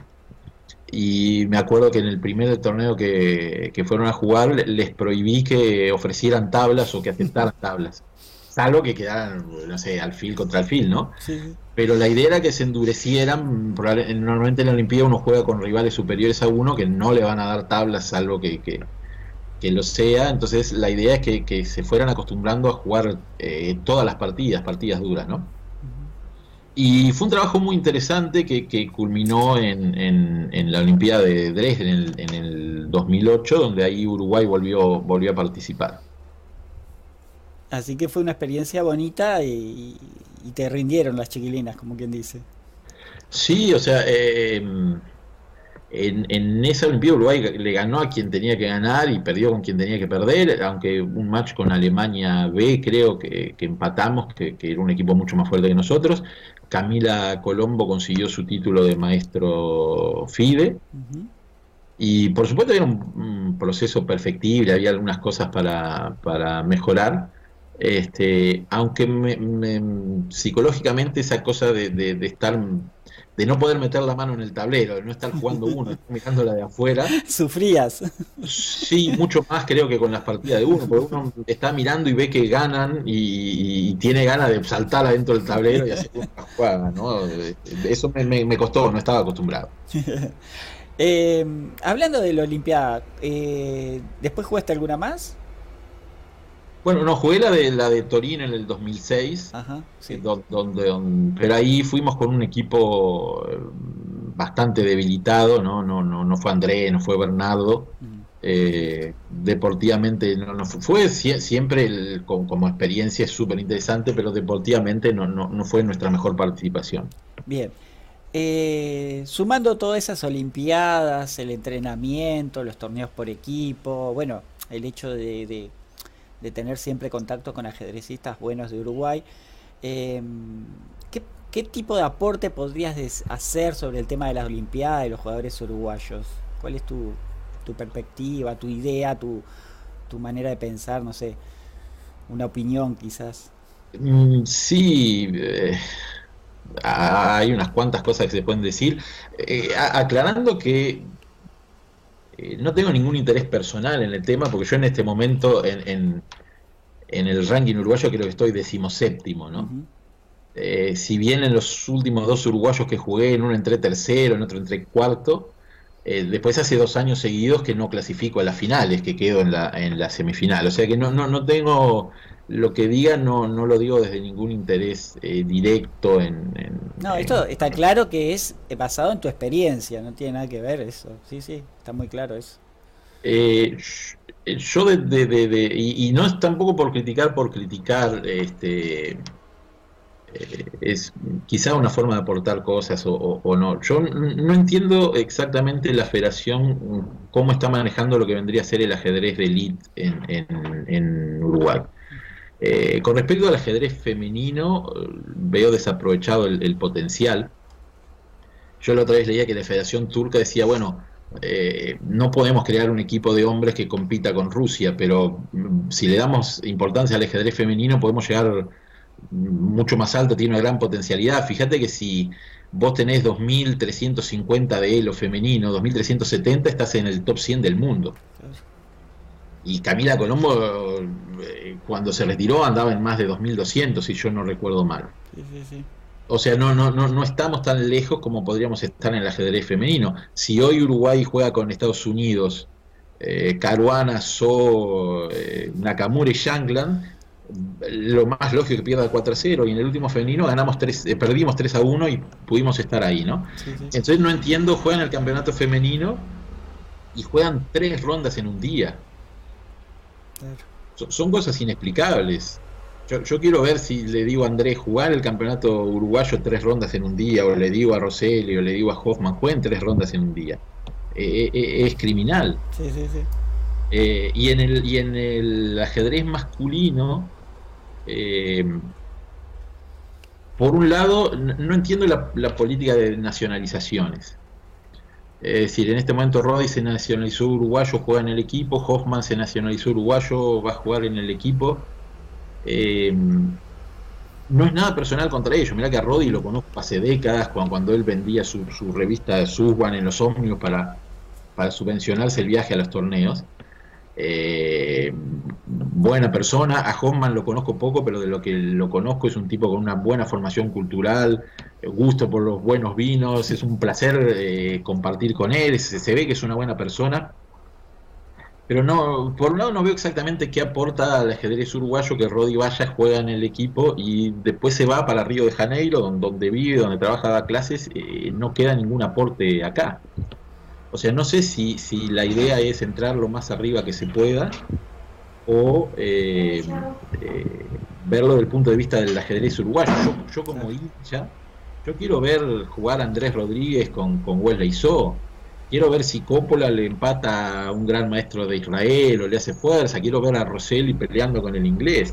Y me acuerdo que en el primer torneo que, que fueron a jugar le- les prohibí que ofrecieran tablas o que aceptaran tablas, salvo que quedaran, no sé, alfil contra alfil, ¿no? Sí, sí. Pero la idea era que se endurecieran. probable- Normalmente en la Olimpiada uno juega con rivales superiores a uno que no le van a dar tablas, salvo que, que, que lo sea. Entonces la idea es que, que se fueran acostumbrando a jugar eh, todas las partidas, partidas duras, ¿no? Ujú. Y fue un trabajo muy interesante que, que culminó en, en- en la Olimpiada de Dresden en el, en el dos mil ocho, donde ahí Uruguay volvió, volvió a participar. Así que fue una experiencia bonita y, y te rindieron las chiquilinas, como quien dice. Sí, o sea, eh, en, en esa Olimpiada Uruguay le ganó a quien tenía que ganar y perdió con quien tenía que perder, aunque un match con Alemania B creo que, que empatamos, que, que era un equipo mucho más fuerte que nosotros. Camila Colombo consiguió su título de maestro FIDE. Ujú. Y por supuesto era un, un proceso perfectible, había algunas cosas para, para mejorar, este, aunque me- me- psicológicamente esa cosa de, de- de estar, de no poder meter la mano en el tablero, de no estar jugando uno, estar mirándola de afuera, Sufrías. sí, mucho más creo que con las partidas de uno, porque uno está mirando y ve que ganan y, y tiene ganas de saltar adentro del tablero y hacer una jugada, ¿no? Eso me, me me costó, no estaba acostumbrado. Eh, hablando de la Olimpiada, eh, ¿después jugaste alguna más? Bueno, no, jugué la de la de Torino en el dos mil seis, Ajá, eh, sí. don- donde, don- pero ahí fuimos con un equipo eh, bastante debilitado, ¿no? No, no, no fue André, no fue Bernardo. Mm. Eh, deportivamente no, no fu- fue, sie- siempre el- como, como experiencia es súper interesante, pero deportivamente no, no, no fue nuestra mejor participación. Bien. Eh, sumando todas esas Olimpiadas, el entrenamiento, los torneos por equipo, bueno, el hecho de, de- de tener siempre contacto con ajedrecistas buenos de Uruguay, eh, ¿qué, qué tipo de aporte podrías des- hacer sobre el tema de las Olimpiadas y los jugadores uruguayos? ¿Cuál es tu, tu perspectiva, tu idea, tu, tu manera de pensar, no sé, una opinión quizás? Mm, sí, eh, a- hay unas cuantas cosas que se pueden decir. Eh, a- aclarando que eh, no tengo ningún interés personal en el tema, porque yo en este momento en, en- en el ranking uruguayo creo que estoy decimoséptimo, ¿no? Ujú. Eh, si bien en los últimos dos uruguayos que jugué, en uno entré tercero, en otro entré cuarto, eh, después hace dos años seguidos que no clasifico a las finales, que quedo en la, en la semifinal. O sea que no, no, no tengo, lo que diga no, no lo digo desde ningún interés eh, directo en, en- No, esto en- está claro que es eh, basado en tu experiencia, no tiene nada que ver eso. Sí, sí, está muy claro eso. Eh, yo de, de- de- de- y, y no es tampoco por criticar por criticar, este, eh, es quizá una forma de aportar cosas o, o- o no. Yo n- no entiendo exactamente la federación mm, cómo está manejando lo que vendría a ser el ajedrez de elite en, en- en Uruguay. Eh, con respecto al ajedrez femenino, eh, veo desaprovechado el el potencial. Yo la otra vez leía que la Federación Turca decía, bueno, eh, no podemos crear un equipo de hombres que compita con Rusia, pero mm, si le damos importancia al ajedrez femenino podemos llegar mm, mucho más alto, tiene una gran potencialidad. Fíjate que si vos tenés dos mil trescientos cincuenta de elo femenino, dos mil trescientos setenta, estás en el top cien del mundo. Y Camila Colombo eh, cuando se retiró andaba en más de dos mil doscientos, si yo no recuerdo mal. Sí, sí, sí. O sea, no, no, no, no estamos tan lejos como podríamos estar en el ajedrez femenino. Si hoy Uruguay juega con Estados Unidos, eh, Caruana, So, eh, Nakamura y Shankland, lo más lógico es que pierda cuatro a cero, y en el último femenino ganamos tres, eh, perdimos tres a uno y pudimos estar ahí, ¿no? Sí, sí. Entonces no entiendo, juegan el campeonato femenino y juegan tres rondas en un día. Claro. So- son cosas inexplicables. Yo, yo quiero ver si le digo a Andrés jugar el campeonato uruguayo tres rondas en un día, o le digo a Rosselli, o le digo a Hoffman, jueguen tres rondas en un día. Eh, eh, es criminal. Sí, sí, sí. Eh, y en el, y en el ajedrez masculino, eh, por un lado, n- no entiendo la, la política de nacionalizaciones. Es decir, en este momento Roddy se nacionalizó uruguayo, juega en el equipo, Hoffman se nacionalizó uruguayo, va a jugar en el equipo. Eh, no es nada personal contra ellos. Mirá que a Roddy lo conozco hace décadas, cuando, cuando él vendía su, su revista de Subban en los ómnibus para, para subvencionarse el viaje a los torneos. Eh, buena persona. A Hoffman lo conozco poco, pero de lo que lo conozco es un tipo con una buena formación cultural, gusto por los buenos vinos, es un placer eh, compartir con él, se, se ve que es una buena persona. Pero no, por un lado no veo exactamente qué aporta al ajedrez uruguayo que Roddy vaya, juega en el equipo y después se va para Río de Janeiro, donde, donde vive, donde trabaja, da clases, eh, no queda ningún aporte acá. O sea, no sé si, si la idea es entrar lo más arriba que se pueda, o eh, eh, verlo desde el punto de vista del ajedrez uruguayo. Yo, yo como hincha, yo quiero ver jugar a Andrés Rodríguez con, con Wesley So. Quiero ver si Coppola le empata a un gran maestro de Israel o le hace fuerza. Quiero ver a Rosselli peleando con el inglés.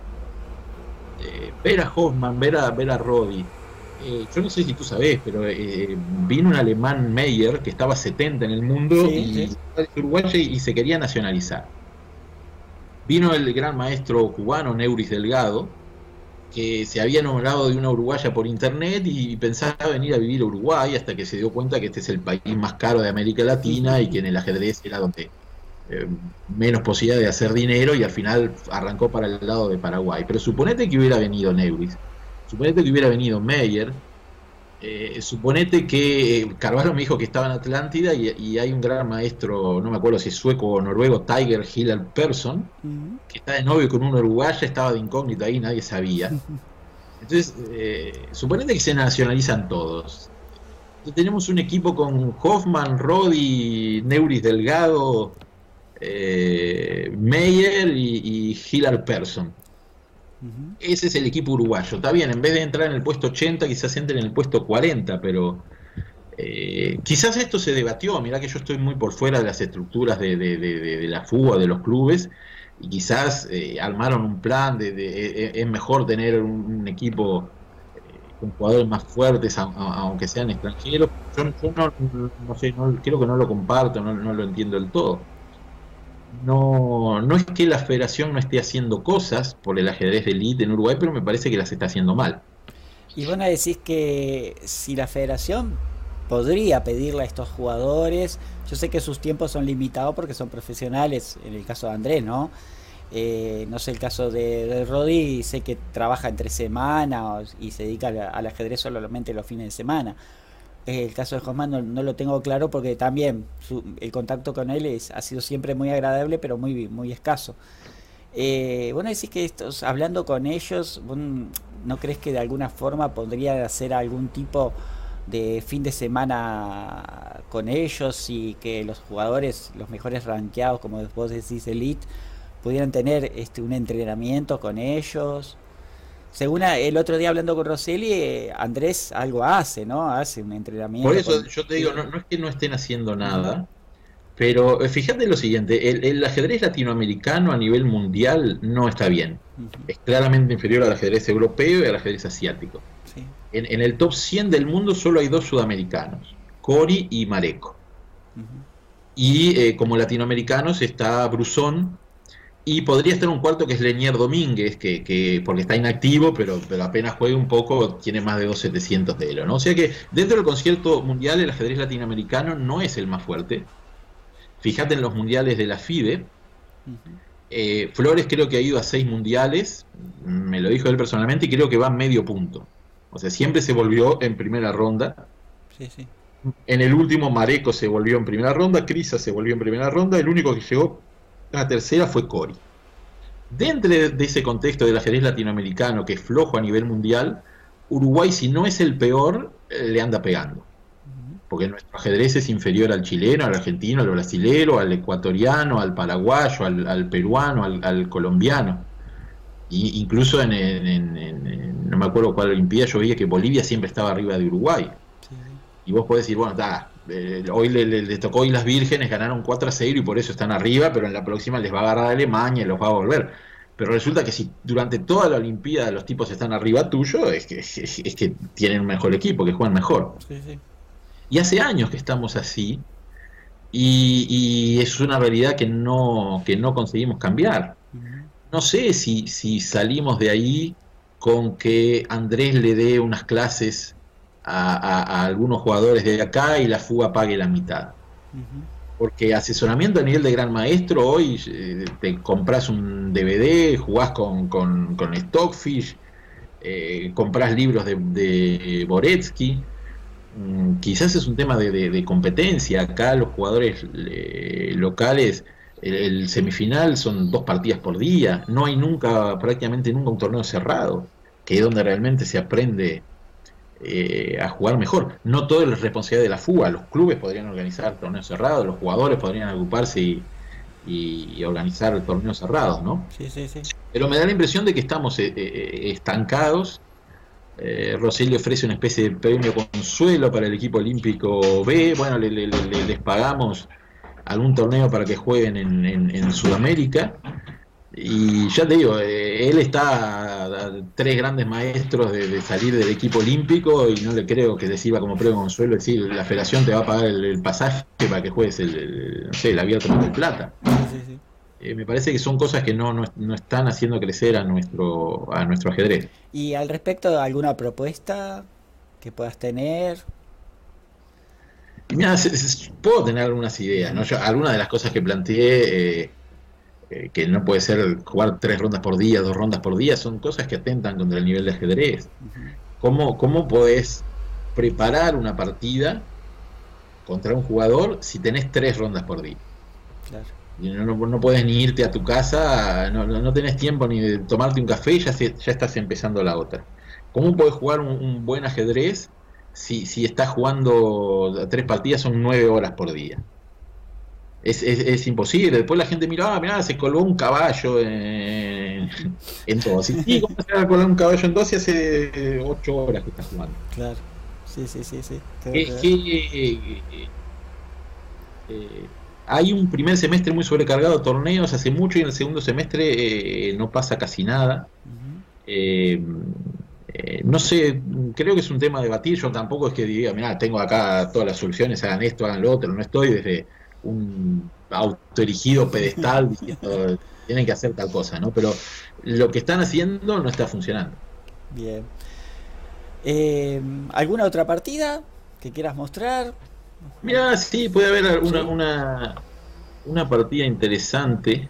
Eh, ver a Hoffman, ver a, ver a Roddy. Eh, yo no sé si tú sabés, pero eh, vino un alemán, Meyer, que estaba setenta en el mundo, Sí, y sí. era uruguayo y se quería nacionalizar. Vino el gran maestro cubano, Neuris Delgado, que se había enamorado de una uruguaya por internet y pensaba venir a vivir a Uruguay, hasta que se dio cuenta que este es el país más caro de América Latina y que en el ajedrez era donde eh, menos posibilidad de hacer dinero, y al final arrancó para el lado de Paraguay. Pero suponete que hubiera venido Neuris, suponete que hubiera venido Meyer, eh, suponete que eh, Carvalho me dijo que estaba en Atlántida, y, y hay un gran maestro, no me acuerdo si es sueco o noruego, Tiger Hillel Persson, Ujú. que está de novio con una uruguaya, estaba de incógnito ahí, nadie sabía. Entonces, eh, suponete que se nacionalizan todos. Entonces, tenemos un equipo con Hoffman, Roddy, Neuris Delgado, eh, Meyer y, y Hillel Persson. Ujú. Ese es el equipo uruguayo. Está bien, en vez de entrar en el puesto ochenta, quizás entre en el puesto cuarenta, pero eh, quizás esto se debatió. Mirá que yo estoy muy por fuera de las estructuras de, de, de, de, de la fuga de los clubes, y quizás eh, armaron un plan de, de eh, es mejor tener un, un equipo eh, con jugadores más fuertes, a, a, aunque sean extranjeros. Yo, yo no, no sé, no, creo que no lo comparto, no, no lo entiendo del todo. No, no es que la federación no esté haciendo cosas por el ajedrez de élite en Uruguay, pero me parece que las está haciendo mal. Y vos no decís que si la federación podría pedirle a estos jugadores, yo sé que sus tiempos son limitados porque son profesionales, en el caso de Andrés, ¿no? Eh, no sé el caso de, de Rodri, sé que trabaja entre semanas y se dedica al, al ajedrez solamente los fines de semana. Eh, el caso de Josman no, no lo tengo claro porque también su- el contacto con él es, ha sido siempre muy agradable, pero muy, muy escaso. Eh, bueno, decís que estos, hablando con ellos, ¿vos no crees que de alguna forma podría hacer algún tipo de fin de semana con ellos y que los jugadores, los mejores rankeados, como vos decís, Elite, pudieran tener este un entrenamiento con ellos? Según a- el otro día hablando con Rosselli, eh, Andrés algo hace, ¿no? Hace un Por entrenamiento eso con... yo te digo, Sí. no, no es que no estén haciendo Ujú, nada, pero eh, fíjate lo siguiente, el, el ajedrez latinoamericano a nivel mundial no está bien. ujú, Es claramente inferior al ajedrez europeo y al ajedrez asiático. sí, En, en el top cien del mundo solo hay dos sudamericanos, Cori y Mareco. ujú, Y eh, como latinoamericanos está Brusón, y podría estar un cuarto que es Lenier Domínguez, que, que porque está inactivo, pero, pero apenas juega un poco, tiene más de dos mil setecientos de elo, ¿no? O sea que dentro del concierto mundial el ajedrez latinoamericano no es el más fuerte. Fíjate en los mundiales de la FIDE, ujú. Eh, Flores creo que ha ido a seis mundiales, me lo dijo él personalmente, y creo que va a medio punto. O sea, siempre se volvió en primera ronda. Sí, sí. En el último, Mareco se volvió en primera ronda, Crisa se volvió en primera ronda, el único que llegó a la tercera fue Cori. Dentro de ese contexto del ajedrez latinoamericano, que es flojo a nivel mundial, Uruguay, si no es el peor, eh, le anda pegando. Porque nuestro ajedrez es inferior al chileno, al argentino, al brasilero, al ecuatoriano, al paraguayo, al, al peruano, al, al colombiano. Y incluso en, en, en, en, no me acuerdo cuál Olimpiada, yo veía que Bolivia siempre estaba arriba de Uruguay. Sí. Y vos podés decir, bueno, da, eh, hoy le, le, le tocó Islas Vírgenes, ganaron cuatro a cero y por eso están arriba, pero en la próxima les va a agarrar a Alemania y los va a volver. Pero resulta que si durante toda la Olimpiada los tipos están arriba tuyo, es que, es, es que tienen un mejor equipo, que juegan mejor. Sí, sí. Y hace años que estamos así, y, y es una realidad que no, que no conseguimos cambiar. No sé si, si salimos de ahí con que Andrés le dé unas clases a, a, a algunos jugadores de acá y la fuga pague la mitad. Porque asesoramiento a nivel de gran maestro, hoy eh, te compras un D V D, jugás con, con, con Stockfish, eh, compras libros de, de Boretsky. Mm, quizás es un tema de, de, de competencia. Acá los jugadores eh, locales, el, el semifinal son dos partidas por día, no hay nunca, prácticamente nunca un torneo cerrado, que es donde realmente se aprende eh, a jugar mejor. No todo es responsabilidad de la fuga, los clubes podrían organizar torneos cerrados, los jugadores podrían agruparse y, y, y organizar torneos cerrados, ¿no? Sí, sí, sí. Pero me da la impresión de que estamos eh, eh, estancados. Eh, Rosell ofrece una especie de premio consuelo para el equipo olímpico B. Bueno, le, le, le, les pagamos algún torneo para que jueguen en, en, en Sudamérica. Y ya te digo, eh, él está a, a tres grandes maestros de, de salir del equipo olímpico y no le creo que le sirva como premio consuelo. Es decir, la federación te va a pagar el, el pasaje para que juegues el, el, no sé, el Abierto del Plata. Sí, sí. Eh, me parece que son cosas que no, no, no están haciendo crecer a nuestro, a nuestro ajedrez. ¿Y al respecto, alguna propuesta que puedas tener? Mira, puedo tener algunas ideas, ¿no? Yo, algunas de las cosas que planteé, eh, eh, que no puede ser jugar tres rondas por día, dos rondas por día, son cosas que atentan contra el nivel de ajedrez. Uh-huh. ¿Cómo, cómo podés preparar una partida contra un jugador si tenés tres rondas por día? Claro. Y no, no, no puedes ni irte a tu casa, no, no tenés tiempo ni de tomarte un café y ya, se, ya estás empezando la otra. ¿Cómo podés jugar un, un buen ajedrez si, si estás jugando tres partidas, son nueve horas por día? Es, es, es imposible. Después la gente mira, ah, mirá, se colgó un caballo en, en todo. Sí, sí, ¿cómo se va a colgar un caballo en dos si hace ocho horas que estás jugando? Claro, sí, sí, sí, sí. Es que eh, eh, hay un primer semestre muy sobrecargado de torneos hace mucho y en el segundo semestre eh, no pasa casi nada. Uh-huh. eh, eh, no sé, creo que es un tema a debatir. Yo tampoco es que diga, mirá, tengo acá todas las soluciones, hagan esto, hagan lo otro. No estoy desde un autoerigido pedestal diciendo tienen que hacer tal cosa, ¿no? Pero lo que están haciendo no está funcionando. Bien. Eh, ¿Alguna otra partida que quieras mostrar? Mira, sí, puede haber una, sí. una, una partida interesante.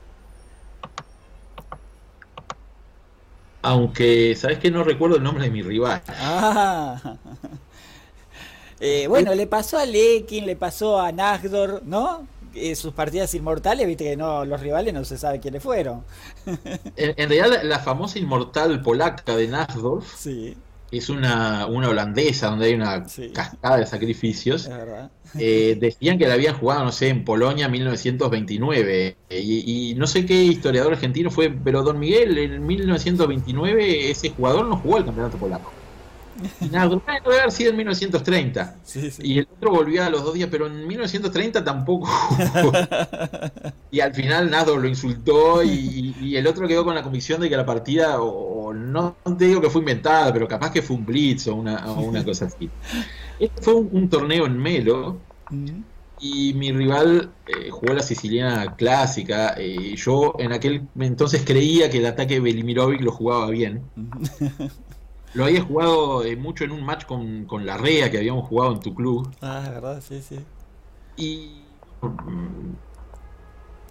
Aunque, ¿sabes qué? No recuerdo el nombre de mi rival. Ah. Eh, bueno, le pasó a Lekin, le pasó a Nagdor, ¿no? Eh, sus partidas inmortales, viste que no, los rivales no se sabe quiénes fueron. En, en realidad, la famosa inmortal polaca de Nagdor, sí, es una, una holandesa donde hay una sí. cascada de sacrificios. Es verdad. Eh, decían que la habían jugado, no sé, en Polonia en mil novecientos veintinueve. Y, y no sé qué historiador argentino fue, pero Don Miguel, en mil novecientos veintinueve ese jugador no jugó el campeonato polaco. Y nada, debe haber sido en mil novecientos treinta. Sí, sí. Y el otro volvió a los dos días, pero en mil novecientos treinta tampoco. Y al final Nado lo insultó y, y el otro quedó con la convicción de que la partida, o, o no te digo que fue inventada, pero capaz que fue un blitz o una, o una cosa así. Este fue un, un torneo en Melo y mi rival eh, jugó la siciliana clásica. Eh, yo en aquel entonces creía que el ataque de Belimirovic lo jugaba bien. Lo había jugado eh, mucho en un match con, con Larrea, que habíamos jugado en tu club. Ah, verdad, sí, sí. Y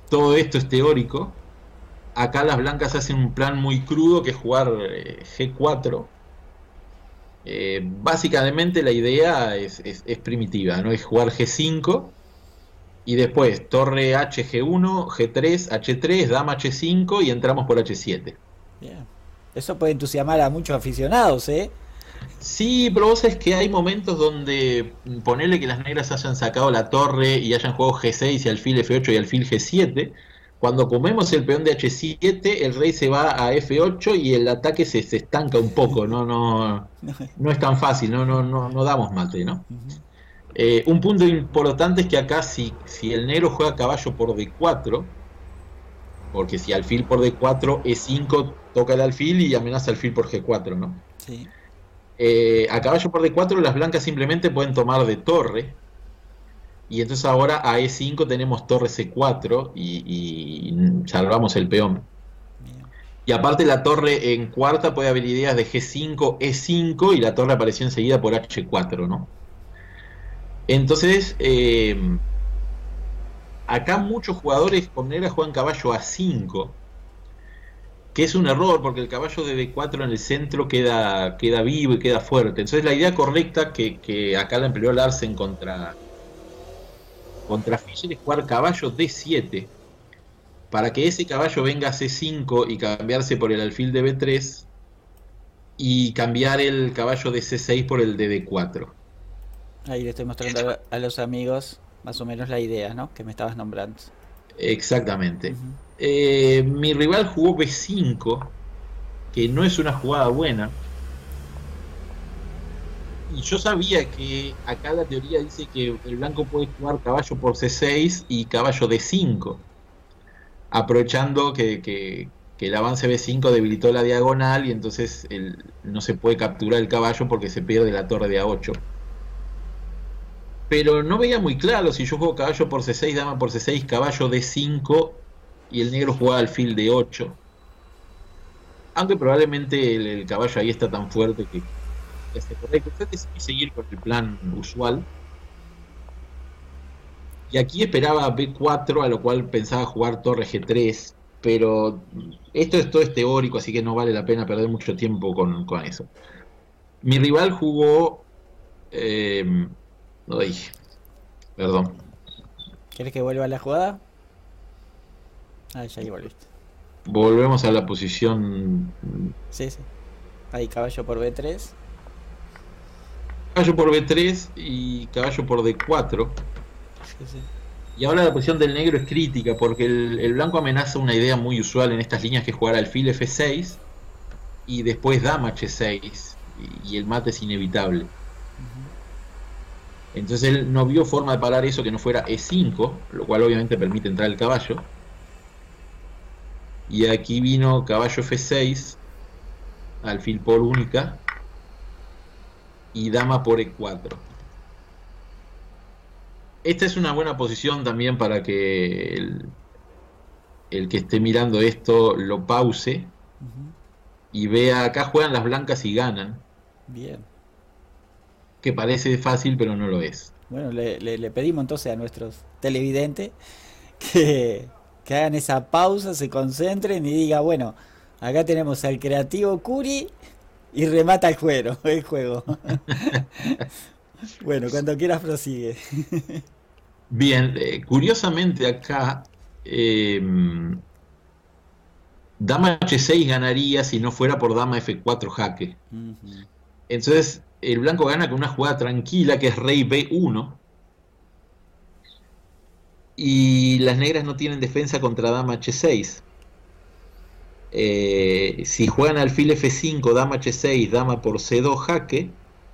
todo esto es teórico. Acá las blancas hacen un plan muy crudo que es jugar eh, G cuatro. Eh, básicamente la idea es, es, es primitiva, ¿no? Es jugar G cinco y después torre H G uno, G tres, H tres, dama H cinco y entramos por H siete. Bien. Eso puede entusiasmar a muchos aficionados, ¿eh? Sí, pero vos sabés que hay momentos donde ponerle que las negras hayan sacado la torre y hayan jugado G seis y alfil F ocho y alfil G siete. Cuando comemos el peón de H siete, el rey se va a F ocho y el ataque se, se estanca un poco, no, no, no es tan fácil, no, no, no, no damos mate, ¿no? Eh, un punto importante es que acá si, si el negro juega caballo por D cuatro, porque si alfil por D cuatro, E cinco toca el alfil y amenaza alfil por G cuatro, ¿no? Sí. Eh, a caballo por D cuatro las blancas simplemente pueden tomar de torre. Y entonces ahora a E cinco tenemos torre C cuatro y, y salvamos el peón. Bien. Y aparte la torre en cuarta puede haber ideas de G cinco, E cinco y la torre apareció enseguida por H cuatro, ¿no? Entonces, eh, acá muchos jugadores con negra juegan caballo A cinco, que es un error porque el caballo de D cuatro en el centro queda, queda vivo y queda fuerte. Entonces la idea correcta que, que acá la empleó Larsen contra... contra Fischer es jugar caballo D siete para que ese caballo venga a C cinco y cambiarse por el alfil de B tres y cambiar el caballo de C seis por el de D cuatro. Ahí le estoy mostrando a, a los amigos más o menos la idea, ¿no? Que me estabas nombrando. Exactamente. Uh-huh. eh, mi rival jugó B cinco, que no es una jugada buena. Y yo sabía que acá la teoría dice que el blanco puede jugar caballo por C seis y caballo D cinco, aprovechando que, que, que el avance B cinco debilitó la diagonal y entonces el, no se puede capturar el caballo porque se pierde la torre de A ocho. Pero no veía muy claro si yo juego caballo por C seis, dama por C seis, caballo D cinco y el negro juega alfil D ocho. Aunque probablemente el, el caballo ahí está tan fuerte que es correcto. Yo decidí seguir con el plan usual. Y aquí esperaba B cuatro, a lo cual pensaba jugar torre G tres. Pero esto es todo es teórico, así que no vale la pena perder mucho tiempo con, con eso. Mi rival jugó... Eh, no dije. Perdón. ¿Quieres que vuelva a la jugada? Ah, ya ahí volviste. Volvemos a la posición... Sí, sí. Ahí caballo por B tres. Caballo por B tres y caballo por D cuatro. Sí, sí. Y ahora la posición del negro es crítica porque el, el blanco amenaza una idea muy usual en estas líneas que es jugar alfil F seis y después dama H seis y, y el mate es inevitable. Uh-huh. Entonces él no vio forma de parar eso que no fuera E cinco, lo cual obviamente permite entrar el caballo. Y aquí vino caballo F seis, alfil por única y dama por E cuatro. Esta es una buena posición también para que el, el que esté mirando esto lo pause. Uh-huh. Y vea, acá juegan las blancas y ganan. Bien. Que parece fácil, pero no lo es. Bueno, le, le, le pedimos entonces a nuestros televidentes que, que hagan esa pausa, se concentren y digan, bueno, acá tenemos al creativo Curi y remata el juego. El juego. Bueno, cuando quieras prosigue. Bien, eh, curiosamente acá eh, dama H seis ganaría si no fuera por dama F cuatro jaque. Uh-huh. Entonces el blanco gana con una jugada tranquila que es rey B uno. Y las negras no tienen defensa contra dama H seis. Eh, si juegan alfil F cinco, dama H seis, dama por C dos jaque,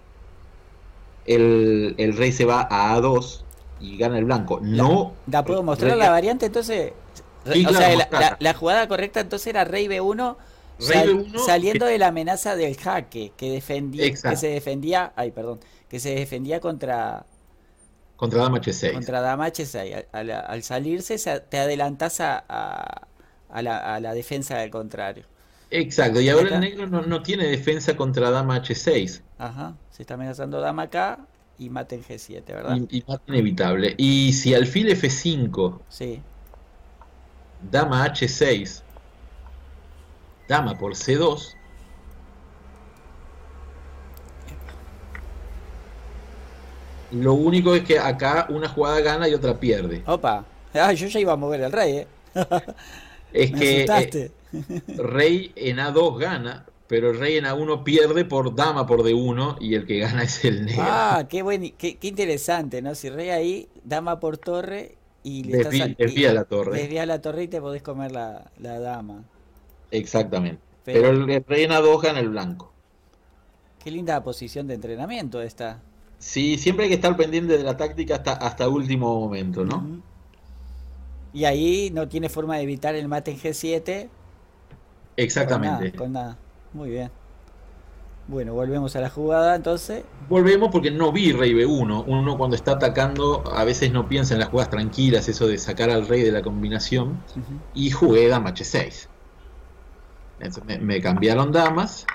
el, el rey se va a A dos y gana el blanco. No. ¿La, ¿la puedo mostrar rey, la variante entonces? Sí, o claro, sea, la, la, la jugada correcta entonces era rey B uno, rey sal, B uno saliendo que... de la amenaza del jaque que defendía, que se defendía, ay, perdón, que se defendía contra contra dama H seis. Contra dama H seis. Al, al, al salirse se, te adelantás a, a, a, la, a la defensa del contrario. Exacto, y ahora el negro no, no tiene defensa contra dama H seis. Ajá, se está amenazando dama acá y mate en G siete, ¿verdad? Y, y mate inevitable. Y si alfil F cinco sí. dama hache seis, dama por ce dos. Lo único es que acá una jugada gana y otra pierde. Opa. Ah, yo ya iba a mover el rey, ¿eh? Es Me que asustaste. eh, rey en a dos gana, pero el rey en a uno pierde por dama por de uno y el que gana es el negro. Ah, qué buen, qué, qué interesante, ¿no? Si rey ahí, dama por torre y le estás Desvía, al- y desvía la torre. desvías la torre y te podés comer la, la dama. Exactamente. Pero Pero el, el rey en a dos gana el blanco. qué linda posición de entrenamiento esta. Sí, siempre hay que estar pendiente de la táctica hasta, hasta último momento, ¿no? Ujú. Y ahí no tiene forma de evitar el mate en G siete con nada, Exactamente. con nada. Muy bien. Bueno, volvemos a la jugada entonces. Volvemos porque no vi rey be uno. Uno cuando está atacando a veces no piensa en las jugadas tranquilas, eso de sacar al rey de la combinación. Ujú. Y jugué dama hache seis. Entonces me, me cambiaron damas.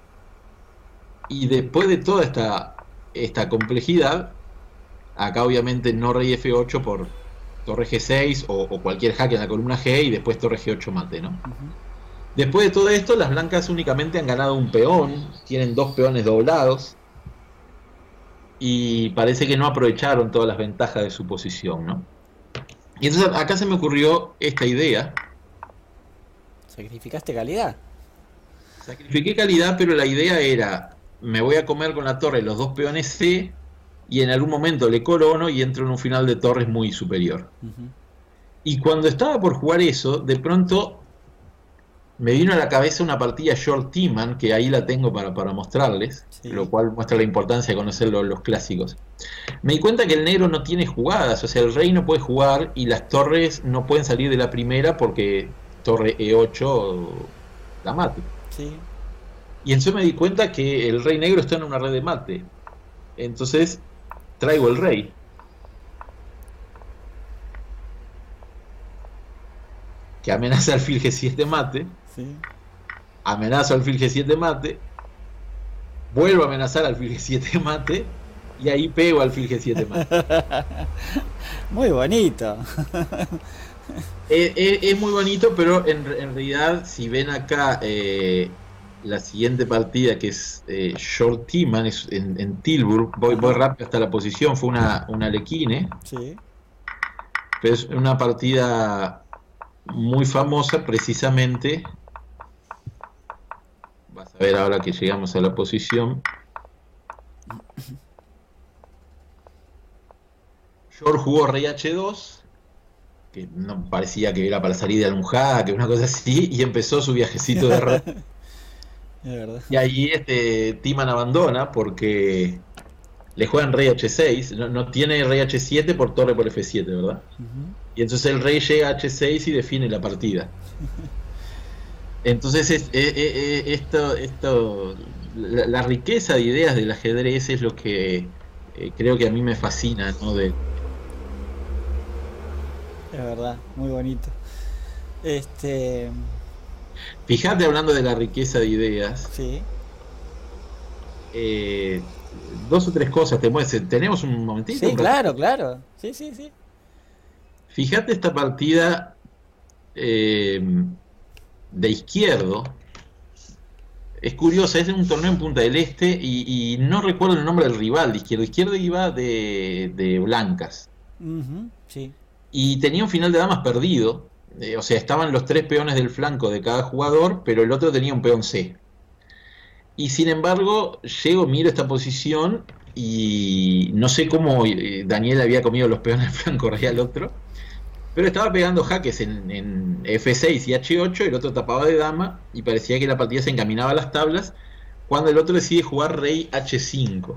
Y después de toda esta, esta complejidad, acá obviamente no rey efe ocho por torre ge seis o, o cualquier jaque en la columna G y después torre ge ocho mate, ¿no? Ujú. Después de todo esto, las blancas únicamente han ganado un peón, tienen dos peones doblados y parece que no aprovecharon todas las ventajas de su posición, ¿no? Y entonces acá se me ocurrió esta idea. Sacrificaste calidad. Sacrifiqué calidad, pero la idea era, me voy a comer con la torre los dos peones C y en algún momento le corono y entro en un final de torres muy superior. Ujú. Y cuando estaba por jugar eso, de pronto me vino a la cabeza una partida Short Teaman, que ahí la tengo para, para mostrarles, Sí. lo cual muestra la importancia de conocer los, los clásicos. Me di cuenta que el negro no tiene jugadas, o sea, el rey no puede jugar y las torres no pueden salir de la primera porque torre e ocho la mate. Sí. Y entonces me di cuenta que el rey negro está en una red de mate. Entonces traigo el rey. Que amenaza alfil ge siete mate. Sí. Amenazo alfil ge siete mate. Vuelvo a amenazar alfil ge siete mate. Y ahí pego alfil ge siete mate. Muy bonito. Es, es- es muy bonito, pero en, en realidad, si ven acá eh, la siguiente partida, que es eh, Short Teaman, es en, en Tilburg, voy, voy Ajá. rápido hasta la posición, fue una, una Lequine, Sí. pero es una partida muy famosa precisamente. Vas a ver ahora que llegamos a la posición. Short jugó rey hache dos, que no parecía que era para salir de algún jaque, una cosa así, y empezó su viajecito de rey. Es verdad. Y ahí este Timan abandona porque le juegan rey hache seis, no, no tiene rey hache siete por torre por efe siete, ¿verdad? Ujú. Y entonces el rey llega a hache seis y define la partida. Entonces es, eh, eh, eh, esto, esto, la, la riqueza de ideas del ajedrez es lo que eh, creo que a mí me fascina, ¿no? De, Es verdad, muy bonito. Este, fíjate, hablando de la riqueza de ideas, sí, eh, dos o tres cosas te muestro. ¿Tenemos un momentito? sí, claro, claro. Sí, sí, sí. Fíjate esta partida eh, de izquierdo. Es curiosa, es un torneo en Punta del Este y, y no recuerdo el nombre del rival de izquierdo. Izquierdo iba de, de blancas Ujú, sí. y tenía un final de damas perdido. Eh, o sea, estaban los tres peones del flanco de cada jugador, pero el otro tenía un peón C. Y sin embargo, llego, miro esta posición y no sé cómo eh, Daniel había comido los peones del flanco rey al otro. Pero estaba pegando jaques en, en efe seis y hache ocho, el otro tapaba de dama y parecía que la partida se encaminaba a las tablas cuando el otro decide jugar rey hache cinco.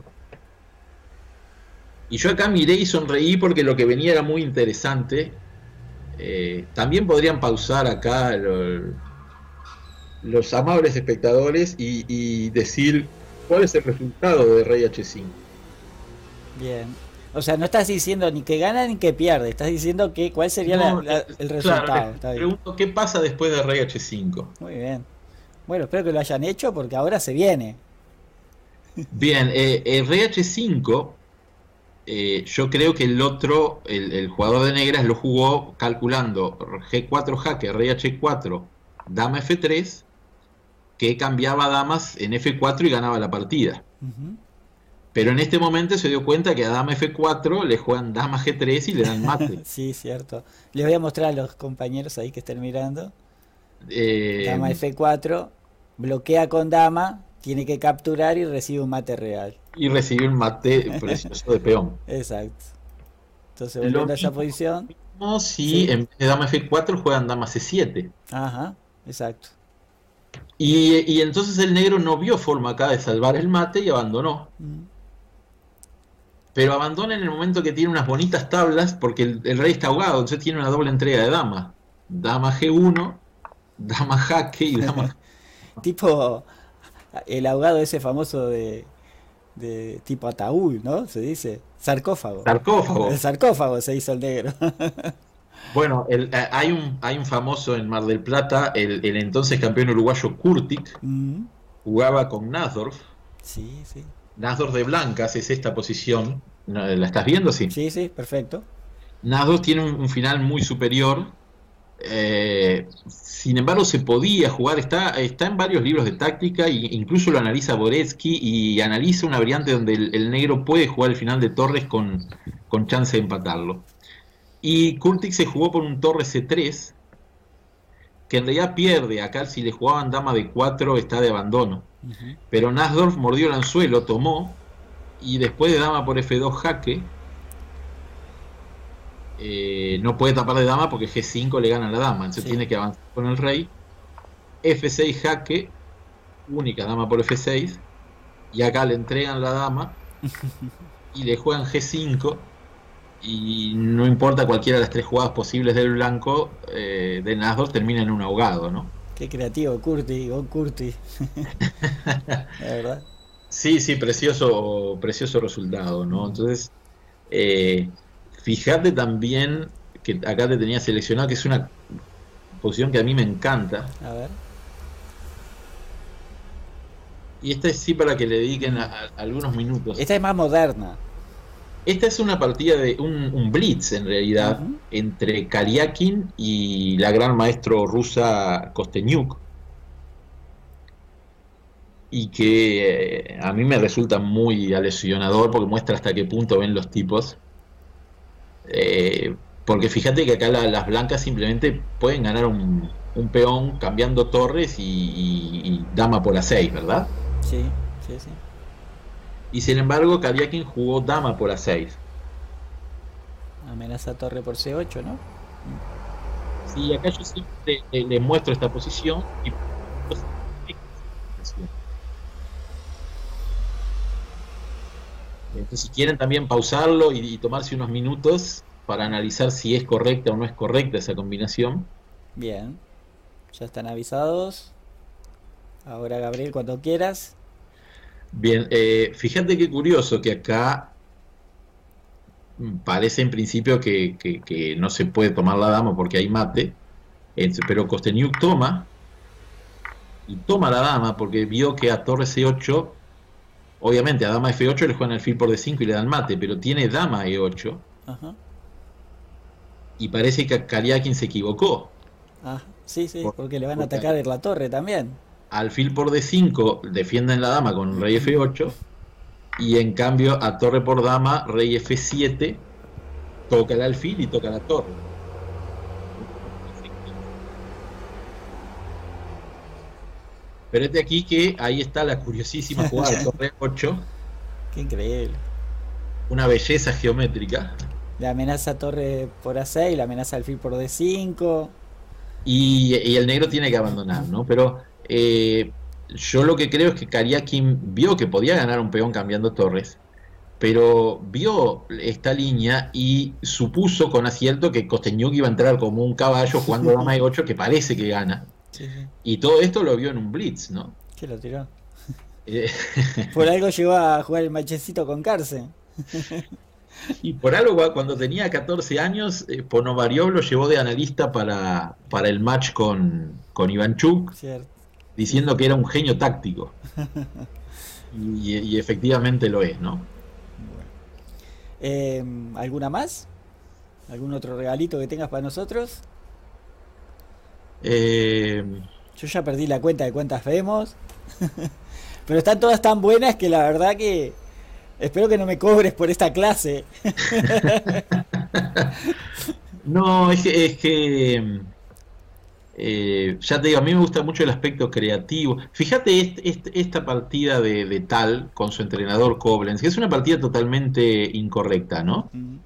Y yo acá miré y sonreí porque lo que venía era muy interesante. Eh, también podrían pausar acá lo- los amables espectadores y, y decir cuál es el resultado de rey hache cinco. Bien. O sea, no estás diciendo ni que gana ni que pierde, estás diciendo que cuál sería la- No, la- eh, el claro, resultado. les Está bien. pregunto qué pasa después de rey hache cinco. Muy bien. Bueno, espero que lo hayan hecho porque ahora se viene. Bien, eh, el rey hache cinco eh, yo creo que el otro, el, el jugador de negras lo jugó calculando G cuatro jaque, rey H cuatro, dama F tres, que cambiaba damas en F cuatro y ganaba la partida. Uh-huh. Pero en este momento se dio cuenta que a dama F cuatro le juegan dama G tres y le dan mate. Sí, cierto. Les voy a mostrar a los compañeros ahí que estén mirando. Eh, dama F cuatro, bloquea con dama, tiene que capturar y recibe un mate real. Y recibe un mate precioso de peón. Exacto. Entonces, volviendo a esa posición. No, si sí. En vez de dama F cuatro juegan dama C siete. Ajá, exacto. Y, y entonces el negro no vio forma acá de salvar el mate y abandonó. Mm. Pero abandona en el momento que tiene unas bonitas tablas, porque el, el rey está ahogado, entonces tiene una doble entrega de dama. Dama G uno, dama jaque y dama... Tipo el ahogado ese famoso de, de tipo ataúd, ¿no? Se dice. Sarcófago. Sarcófago. El sarcófago se hizo el negro. Bueno, el, eh, hay, un, hay un famoso en Mar del Plata, el, el entonces campeón uruguayo Kurtik, mm. jugaba con Nasdorf. Sí, sí. Nasdorf de blancas es esta posición. ¿La estás viendo? Sí, sí, sí, perfecto. Nasdorf tiene un, un final muy superior. Eh, sin embargo, se podía jugar. Está, está en varios libros de táctica, e incluso lo analiza Boretsky y analiza una variante donde el, el negro puede jugar el final de torres con, con chance de empatarlo. Y Kurtik se jugó por un torre C tres, que en realidad pierde. Acá si le jugaban dama de cuatro está de abandono. Uh-huh. Pero Nasdorf mordió el anzuelo, tomó, y después de dama por F dos jaque, eh, no puede tapar de dama porque G cinco le gana a la dama, entonces sí. Tiene que avanzar con el rey. F seis jaque, única dama por F seis, y acá le entregan la dama y le juegan G cinco, y no importa cualquiera de las tres jugadas posibles del blanco, eh, de Nasdorf termina en un ahogado, ¿no? Qué creativo, Curti, o Curti. La verdad. Sí, sí, precioso, precioso resultado, ¿no? Entonces, eh, fíjate también que acá te tenía seleccionado, que es una posición que a mí me encanta. A ver. Y esta es sí para que le dediquen a, a algunos minutos. Esta es más moderna. Esta es una partida de un, un blitz, en realidad, uh-huh. entre Karyakin y la gran maestro rusa Kostenyuk. Y que eh, a mí me resulta muy alesionador porque muestra hasta qué punto ven los tipos. Eh, porque fíjate que acá la, las blancas simplemente pueden ganar un, un peón cambiando torres y, y, y dama por A seis, ¿verdad? Sí, sí, sí. Y sin embargo, Karyakin jugó dama por A seis. Amenaza torre por C ocho, ¿no? Sí, acá yo siempre le, le muestro esta posición y... Entonces, si quieren también pausarlo y, y tomarse unos minutos para analizar si es correcta o no es correcta esa combinación. Bien, ya están avisados. Ahora, Gabriel, cuando quieras. Bien, eh, fíjate qué curioso que acá parece en principio que, que, que no se puede tomar la dama porque hay mate, eh, pero Kostenyuk toma y toma la dama porque vio que a torre C ocho, obviamente a dama F ocho le juegan alfil por D cinco y le dan mate, pero tiene dama E ocho. Ajá. Y parece que Karyakin se equivocó. Ah, sí, sí, por, porque le van a atacar en la torre también. Alfil por D cinco defienden la dama con rey F ocho, y en cambio a torre por dama, rey F siete, toca el alfil y toca la torre. Pero este aquí que ahí está la curiosísima jugada de torre ocho. Qué increíble. Una belleza geométrica. La amenaza torre por A seis, la amenaza alfil por D cinco. Y, y el negro tiene que abandonar, ¿no? Pero eh, yo lo que creo es que Karyakin vio que podía ganar un peón cambiando torres, pero vio esta línea y supuso con acierto que Kostenyuk iba a entrar como un caballo jugando dama E ocho, que parece que gana. Sí, sí. Y todo esto lo vio en un blitz, ¿no? ¿Qué lo tiró? Eh, por algo llegó a jugar el machecito con Carce. Y por algo, cuando tenía catorce años, eh, Ponovariov lo llevó de analista para, para el match con, con Ivanchuk, cierto, diciendo que era un genio táctico. Y, y efectivamente lo es, ¿no? Eh, ¿Alguna más? ¿Algún otro regalito que tengas para nosotros? Eh, Yo ya perdí la cuenta de cuántas vemos. Pero están todas tan buenas que la verdad que espero que no me cobres por esta clase. no, es que, es que eh, ya te digo, a mí me gusta mucho el aspecto creativo. Fíjate este- este- esta partida de, de Tal con su entrenador Koblenz, que es una partida totalmente incorrecta, ¿no? Mm,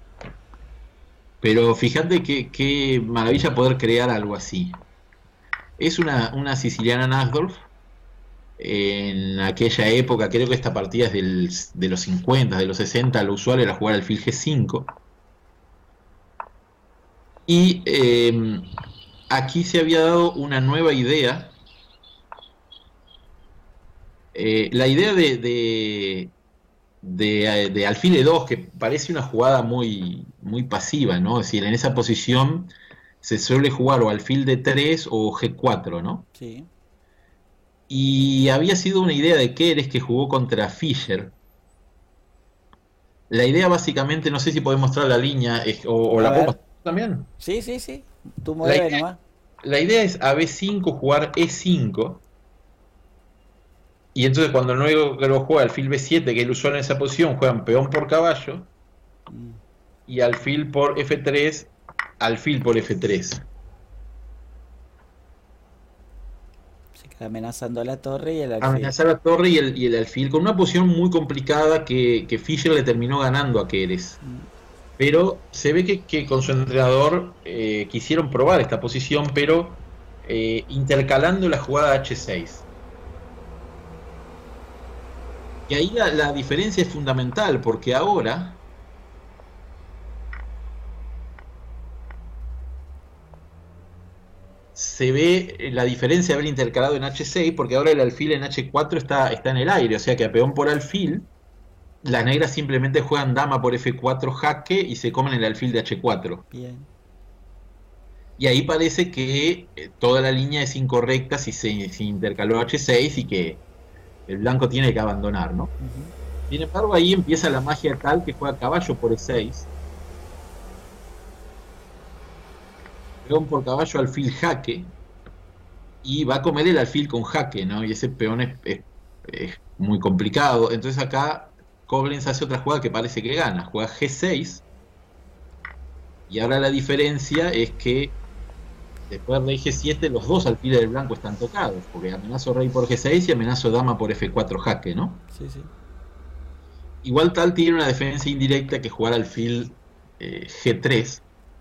Pero fíjate que, qué maravilla poder crear algo así. Es una, una siciliana Nassdorf. En aquella época, creo que esta partida es del- de los cincuenta, de los sesenta, lo usual era jugar alfil G cinco. Y eh, aquí se había dado una nueva idea. Eh, la idea de, de, de, de alfil E dos, que parece una jugada muy, muy pasiva, ¿no? Es decir, en esa posición se suele jugar o alfil D tres o G cuatro, ¿no? sí. Y había sido una idea de Keres que jugó contra Fischer. La idea básicamente, no sé si podés mostrar la línea es- o, o A la puedo ver. mostrar también. Sí, sí, sí. Tú La mueve idea, nomás. la idea es a B cinco jugar E cinco. Y entonces cuando el negro juega alfil B siete, que es el usual en esa posición, juegan peón por caballo Mm, y alfil por F tres, alfil por F tres. se queda amenazando a la torre y el alfil. Amenazar a torre y el, y el alfil con una posición muy complicada que, que Fischer le terminó ganando a Keres. Mm, Pero se ve que, que con su entrenador eh, quisieron probar esta posición, pero eh, intercalando la jugada H seis. Y ahí la, la diferencia es fundamental, porque ahora se ve la diferencia de haber intercalado en H seis, porque ahora el alfil en H cuatro está, está en el aire, o sea que a peón por alfil, las negras simplemente juegan dama por F cuatro jaque y se comen el alfil de H cuatro. bien. Y ahí parece que eh, toda la línea es incorrecta si se, si intercaló H seis y que el blanco tiene que abandonar, ¿no? Ujú. Sin embargo, ahí empieza la magia tal que juega caballo por E seis, peón por caballo, alfil jaque, y va a comer el alfil con jaque, ¿no? Y ese peón es, es- es muy complicado. Entonces acá Koblenz hace otra jugada que parece que gana, juega G seis, y ahora la diferencia es que después de rey G siete los dos alfiles del blanco están tocados, porque amenazo rey por G seis y amenazo dama por F cuatro jaque, ¿no? Sí, sí. Igual tal tiene una defensa indirecta que jugar alfil eh, G tres.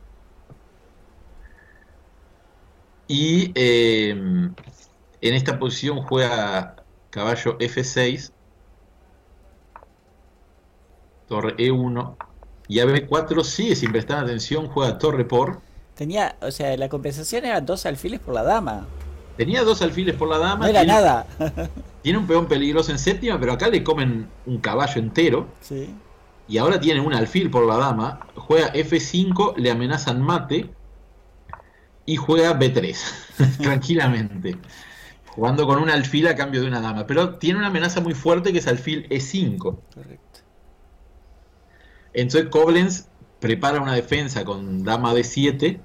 Y eh, en esta posición juega caballo F seis, torre E uno, y a B cuatro sigue sin prestar atención, juega torre por. Tenía, o sea, la compensación eran dos alfiles por la dama. Tenía dos alfiles por la No dama, era tiene, nada. tiene un peón peligroso en séptima, pero acá le comen un caballo entero, Sí. y ahora tiene un alfil por la dama, juega F cinco, le amenazan mate, y juega B tres, tranquilamente, jugando con un alfil a cambio de una dama, pero tiene una amenaza muy fuerte que es alfil E cinco. Correcto. Entonces Koblenz prepara una defensa con dama D siete,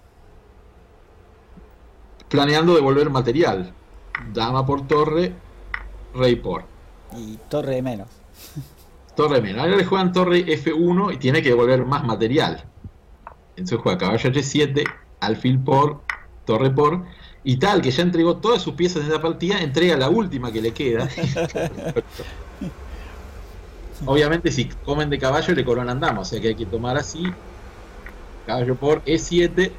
planeando devolver material. Dama por torre, rey por. Y torre de menos. Torre menos. Ahora le juegan torre F uno y tiene que devolver más material. Entonces juega caballo H siete, alfil por, torre por, y tal, que ya entregó todas sus piezas en la partida, entrega la última que le queda. Obviamente si comen de caballo le coronan dama, o sea que hay que tomar así. Caballo por E siete.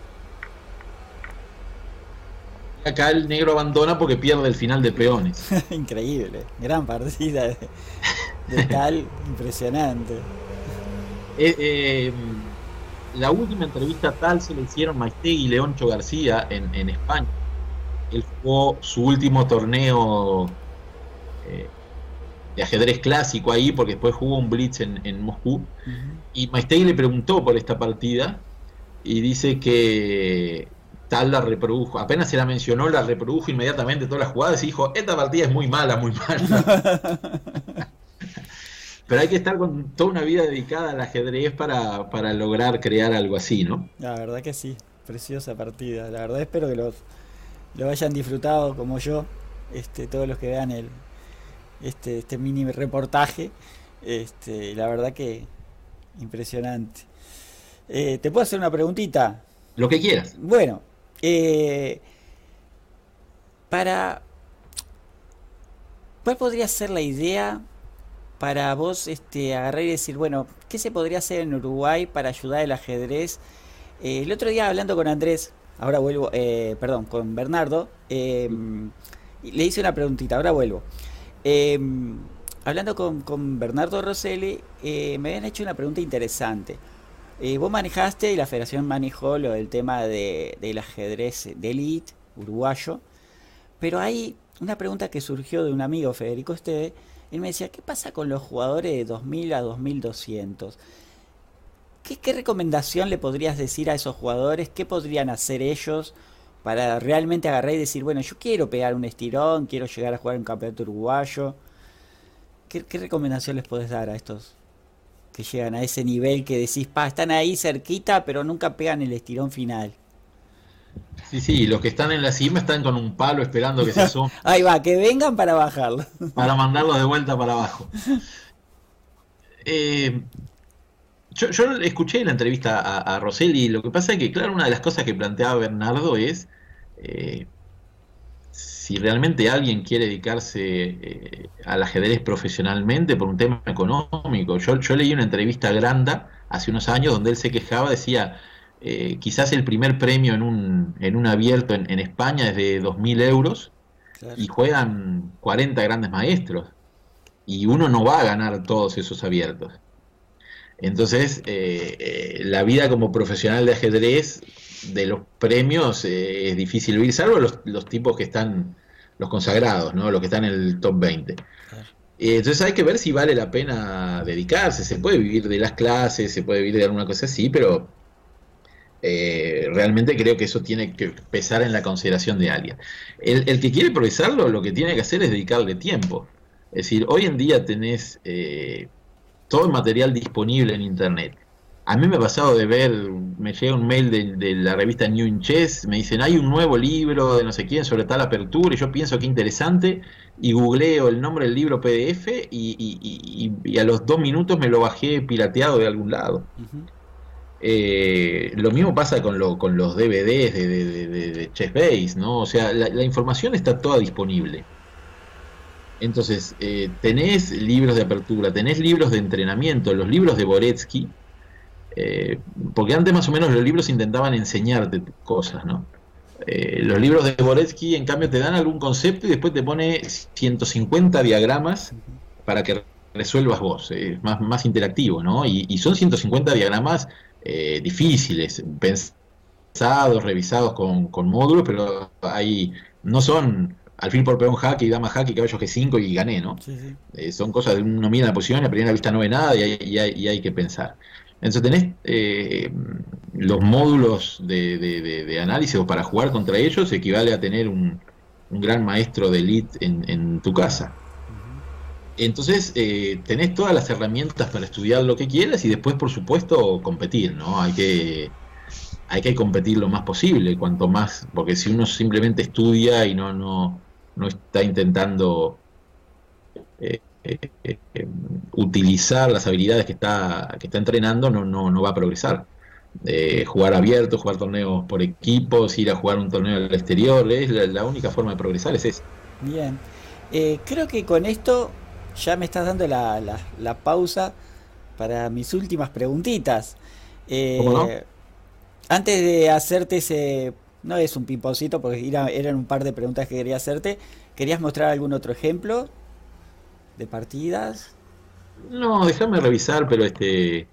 Y acá el negro abandona porque pierde el final de peones. Increíble. Gran partida de, de tal. Impresionante. Eh, eh, la última entrevista tal se le hicieron Maistegui y Leoncho García en, en España. Él jugó su último torneo eh, de ajedrez clásico ahí, porque después jugó un blitz en, en Moscú. Ujú. Y Maistegui le preguntó por esta partida y dice que tal la reprodujo, apenas se la mencionó, la reprodujo inmediatamente todas las jugadas y dijo, esta partida es muy mala, muy mala. pero hay que estar con toda una vida dedicada al ajedrez para, para lograr crear algo así, ¿no? La verdad que sí, preciosa partida. La verdad espero que los lo hayan disfrutado como yo, este, todos los que vean el este, este mini reportaje. Este, la verdad que impresionante. Eh, ¿te puedo hacer una preguntita? Lo que quieras. Bueno, eh, para ¿cuál podría ser la idea para vos este, agarrar y decir, bueno, ¿qué se podría hacer en Uruguay para ayudar el ajedrez? Eh, el otro día hablando con Andrés, ahora vuelvo, eh, perdón, con Bernardo, eh, le hice una preguntita, ahora vuelvo. Eh, hablando con, con Bernardo Rosselli, eh, me habían hecho una pregunta interesante. Eh, vos manejaste y la federación manejó lo del tema de, del ajedrez de élite uruguayo, pero hay una pregunta que surgió de un amigo, Federico Esteve. Él me decía, ¿qué pasa con los jugadores de dos mil a dos mil doscientos? ¿Qué, qué recomendación le podrías decir a esos jugadores? ¿Qué podrían hacer ellos para realmente agarrar y decir, bueno, yo quiero pegar un estirón, quiero llegar a jugar un campeonato uruguayo? ¿Qué, qué recomendación les podés dar a estos que llegan a ese nivel que decís, pa, están ahí cerquita, pero nunca pegan el estirón final? Sí, sí, los que están en la cima están con un palo esperando que se asome Ahí va, que vengan para bajarlo. para mandarlos de vuelta para abajo. Eh, yo, yo escuché la entrevista a, a Rosselli y lo que pasa es que, claro, una de las cosas que planteaba Bernardo es eh, si realmente alguien quiere dedicarse eh, al ajedrez profesionalmente por un tema económico. Yo, yo leí una entrevista a Granda hace unos años donde él se quejaba, decía, eh, quizás el primer premio en un, en un abierto en, en España es de dos mil euros Claro. y juegan cuarenta grandes maestros y uno no va a ganar todos esos abiertos. Entonces, eh, eh, la vida como profesional de ajedrez, de los premios, eh, es difícil vivir, salvo los, los tipos que están, los consagrados, ¿no? Los que están en el top veinte. Claro. Eh, entonces hay que ver si vale la pena dedicarse. Se puede vivir de las clases, se puede vivir de alguna cosa así, pero eh, realmente creo que eso tiene que pesar en la consideración de alguien. El, el que quiere progresarlo, lo que tiene que hacer es dedicarle tiempo. Es decir, hoy en día tenés eh, todo el material disponible en internet. A mí me ha pasado de ver, me llega un mail de, de la revista New in Chess, me dicen, hay un nuevo libro de no sé quién sobre tal apertura, y yo pienso que interesante, y googleo el nombre del libro P D F, y, y- y- y a los dos minutos me lo bajé pirateado de algún lado. Ujú. Eh, lo mismo pasa con, lo, con los D V Ds de, de, de, de- de Chess Base, ¿no? O sea, la, la información está toda disponible. Entonces, eh, tenés libros de apertura, tenés libros de entrenamiento, los libros de Boretsky, eh, porque antes más o menos los libros intentaban enseñarte cosas, ¿no? Eh, los libros de Boretsky, en cambio, te dan algún concepto y después te pone ciento cincuenta diagramas Ujú. para que resuelvas vos, eh, más, más interactivo, ¿no? Y, y son ciento cincuenta diagramas eh, difíciles, pensados, revisados con, con módulos, pero hay, no son alfil por peón jaque y dama jaque, caballo G cinco y gané, ¿no? Sí, sí. Eh, son cosas de uno mira la posición y a primera vista no ve nada y hay, y hay, y hay que pensar. Entonces tenés eh, los módulos de, de, de, de análisis o para jugar contra ellos equivale a tener un, un gran maestro de elite en, en tu casa. Ujú. Entonces eh, tenés todas las herramientas para estudiar lo que quieras y después, por supuesto, competir, ¿no? Hay que, hay que competir lo más posible, cuanto más, porque si uno simplemente estudia y no, no, no está intentando eh, eh, eh, eh, utilizar las habilidades que está, que está entrenando, no, no, no va a progresar. Eh, jugar abierto, jugar torneos por equipos, ir a jugar un torneo al exterior, es la, la única forma de progresar es esa. Bien. Eh, creo que con esto ya me estás dando la, la- la pausa para mis últimas preguntitas. ¿Cómo no? Eh, Antes de hacerte ese, no es un pimponcito, porque era- eran un par de preguntas que quería hacerte, ¿querías mostrar algún otro ejemplo de partidas? No, déjame revisar, pero este...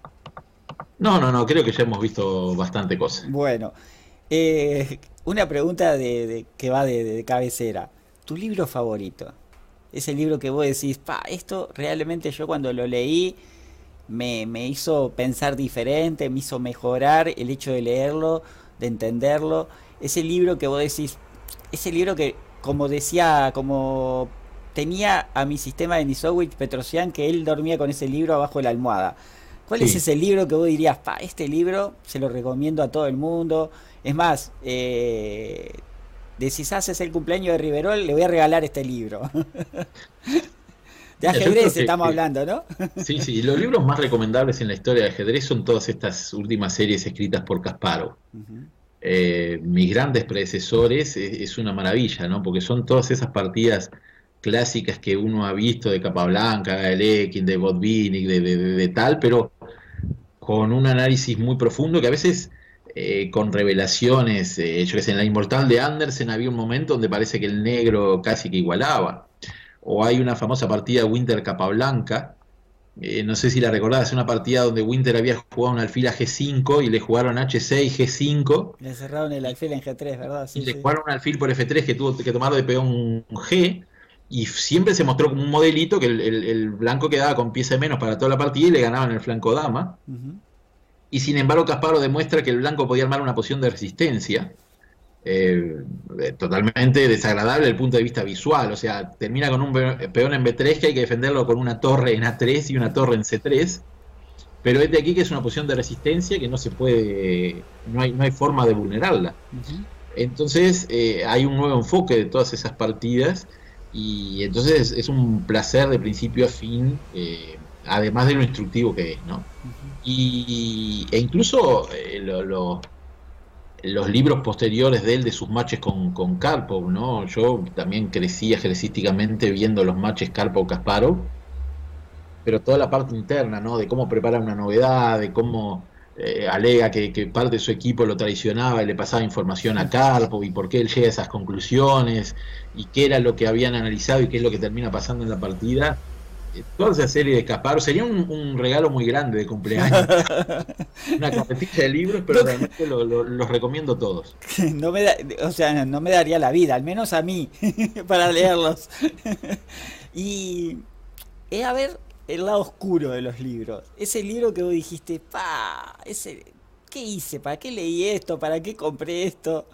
No, no, no, creo que ya hemos visto bastante cosas. Bueno, eh, una pregunta de, de- que va de, de cabecera. ¿Tu libro favorito? Ese libro que vos decís, pa, esto realmente yo cuando lo leí me, me hizo pensar diferente, me hizo mejorar el hecho de leerlo, de entenderlo. Ese libro que vos decís, ese libro que, como decía, como tenía a mi sistema de Nisowich Petrosian que él dormía con ese libro abajo de la almohada. ¿Cuál sí. es ese libro que vos dirías, pa, este libro se lo recomiendo a todo el mundo? Es más, eh, de si haces el cumpleaños de Riverol, le voy a regalar este libro. De ajedrez que, estamos que, hablando, ¿no? Sí, sí, los libros más recomendables en la historia de ajedrez son todas estas últimas series escritas por Kasparov. Uh-huh. eh, mis grandes predecesores es, es una maravilla, ¿no? Porque son todas esas partidas clásicas que uno ha visto de Capablanca, Gaelekin, de Botvinnik, de, de, de, de tal, pero con un análisis muy profundo que a veces eh, con revelaciones, eh, yo que sé, en La Inmortal de Andersen había un momento donde parece que el negro casi que igualaba. O hay una famosa partida de Winter Capablanca, eh, no sé si la recordás, es una partida donde Winter había jugado un alfil a G cinco y le jugaron H seis, G cinco. Le cerraron el alfil en G tres, ¿verdad? Sí, y le sí. jugaron un alfil por F tres que tuvo que tomar de peón G, y siempre se mostró como un modelito que el, el, el blanco quedaba con pieza de menos para toda la partida y le ganaban el flanco dama. Uh-huh. Y sin embargo Kasparov demuestra que el blanco podía armar una posición de resistencia. Eh, totalmente desagradable desde el punto de vista visual, o sea, termina con un peón en B tres que hay que defenderlo con una torre en A tres y una torre en C tres, pero es de aquí que es una posición de resistencia que no se puede, no hay, no hay forma de vulnerarla. Uh-huh. Entonces eh, hay un nuevo enfoque de todas esas partidas y entonces es un placer de principio a fin, eh, además de lo instructivo que es, ¿no? Uh-huh. y, e incluso eh, lo, lo los libros posteriores de él, de sus matches con, con Karpov, ¿no? Yo también crecí ejercísticamente viendo los matches Karpov-Kasparov, pero toda la parte interna, ¿no? De cómo prepara una novedad, de cómo eh, alega que, que parte de su equipo lo traicionaba y le pasaba información a Karpov, y por qué él llega a esas conclusiones, y qué era lo que habían analizado y qué es lo que termina pasando en la partida. Toda esa serie de Kasparov sería un, un regalo muy grande de cumpleaños. Una carpetilla de libros, pero realmente lo, lo, los recomiendo todos. No me da, o sea, no me daría la vida, al menos a mí, para leerlos. Y es a ver el lado oscuro de los libros. Ese libro que vos dijiste, pa, ese, ¿qué hice? ¿Para qué leí esto? ¿Para qué compré esto?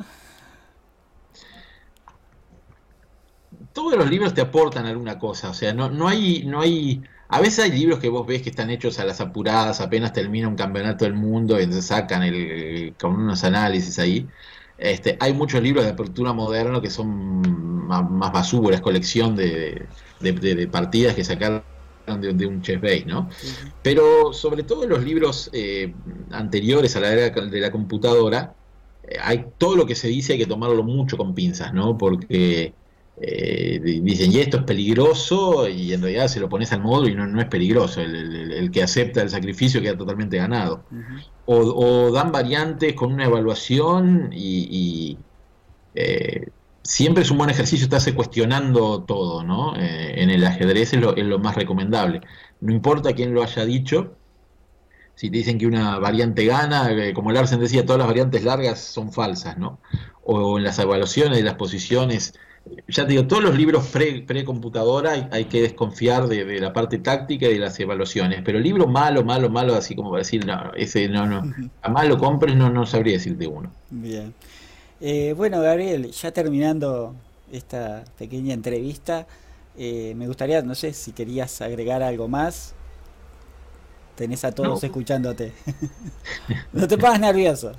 Todos los libros te aportan alguna cosa, o sea, no, no hay, no hay, a veces hay libros que vos ves que están hechos a las apuradas, apenas termina un campeonato del mundo y entonces sacan el, con unos análisis ahí. Este, hay muchos libros de apertura moderno que son más, más basura, es colección de, de, de, de partidas que sacaron de, de un chess base, ¿no? Uh-huh. Pero sobre todo los libros eh, anteriores a la era de la computadora, eh, hay todo lo que se dice hay que tomarlo mucho con pinzas, ¿no? Porque Eh, dicen, y esto es peligroso, y en realidad se lo pones al módulo y no, no es peligroso, el, el, el que acepta el sacrificio queda totalmente ganado. Uh-huh. o, o dan variantes con una evaluación y, y eh, siempre es un buen ejercicio estarse cuestionando todo, ¿no? Eh, en el ajedrez es lo, es lo más recomendable, no importa quién lo haya dicho. Si te dicen que una variante gana, eh, como Larsen decía, todas las variantes largas son falsas, ¿no? O, o en las evaluaciones de las posiciones. Ya te digo, todos los libros pre, pre-computadora hay, hay que desconfiar de, de la parte táctica y de las evaluaciones, pero el libro malo, malo, malo, así como para decir, no, ese no, no, jamás lo compres, no, no sabría decirte uno. Bien. Eh, bueno, Gabriel, ya terminando esta pequeña entrevista, eh, me gustaría, no sé si querías agregar algo más. Tenés a todos no. escuchándote. No te pongas nervioso.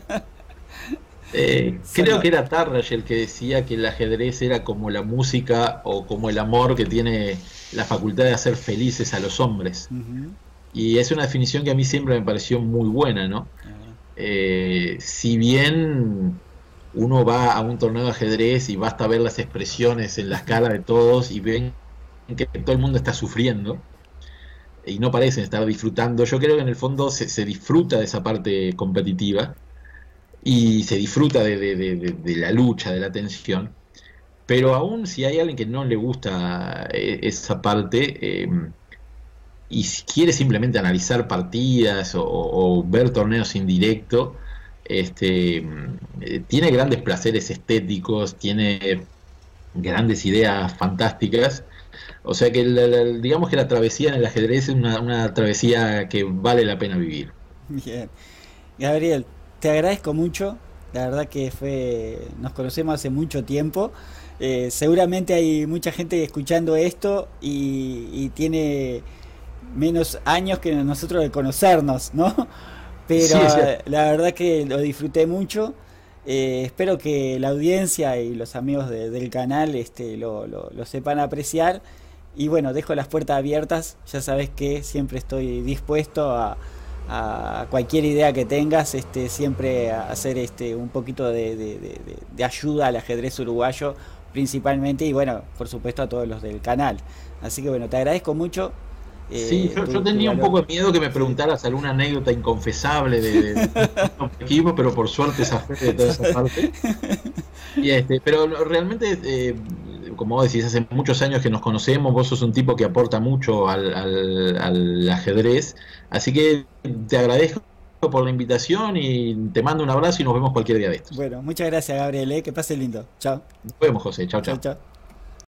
Eh, creo que era Tarrasch el que decía que el ajedrez era como la música o como el amor que tiene la facultad de hacer felices a los hombres. Uh-huh. Y es una definición que a mí siempre me pareció muy buena, ¿no? Uh-huh. Eh, si bien uno va a un torneo de ajedrez y basta ver las expresiones en las caras de todos y ven que todo el mundo está sufriendo y no parecen estar disfrutando, yo creo que en el fondo se, se disfruta de esa parte competitiva y se disfruta de, de, de, de la lucha, de la tensión, pero aún si hay alguien que no le gusta esa parte eh, y si quiere simplemente analizar partidas o, o ver torneos en directo, este, eh, tiene grandes placeres estéticos, tiene grandes ideas fantásticas, o sea que la, la, digamos que la travesía en el ajedrez es una, una travesía que vale la pena vivir. Bien, Gabriel, te agradezco mucho, la verdad que fue, nos conocemos hace mucho tiempo, Eh, seguramente hay mucha gente escuchando esto y, y tiene menos años que nosotros de conocernos, ¿no? Pero Sí, es cierto. eh, la verdad que lo disfruté mucho. Eh, espero que la audiencia y los amigos de- del canal este, lo, lo- lo sepan apreciar. Y bueno, dejo las puertas abiertas. Ya sabes que siempre estoy dispuesto a, a cualquier idea que tengas, este, siempre a hacer este, un poquito de, de- de- de- de ayuda al ajedrez uruguayo principalmente y bueno, por supuesto a todos los del canal. Así que bueno, te agradezco mucho Sí, eh, yo, yo tu, tu tenía un valor. poco de miedo que me Sí. preguntaras alguna anécdota inconfesable de, de, de un equipo, pero por suerte zafé de toda esa parte. Y este, pero lo- realmente, eh, como vos decís, hace muchos años que nos conocemos, vos sos un tipo que aporta mucho al, al- al ajedrez, así que te agradezco por la invitación y te mando un abrazo y nos vemos cualquier día de estos. Bueno, muchas gracias Gabriel, eh, que pase lindo. Chao, Nos vemos, José. Chao, chao, chao. chao.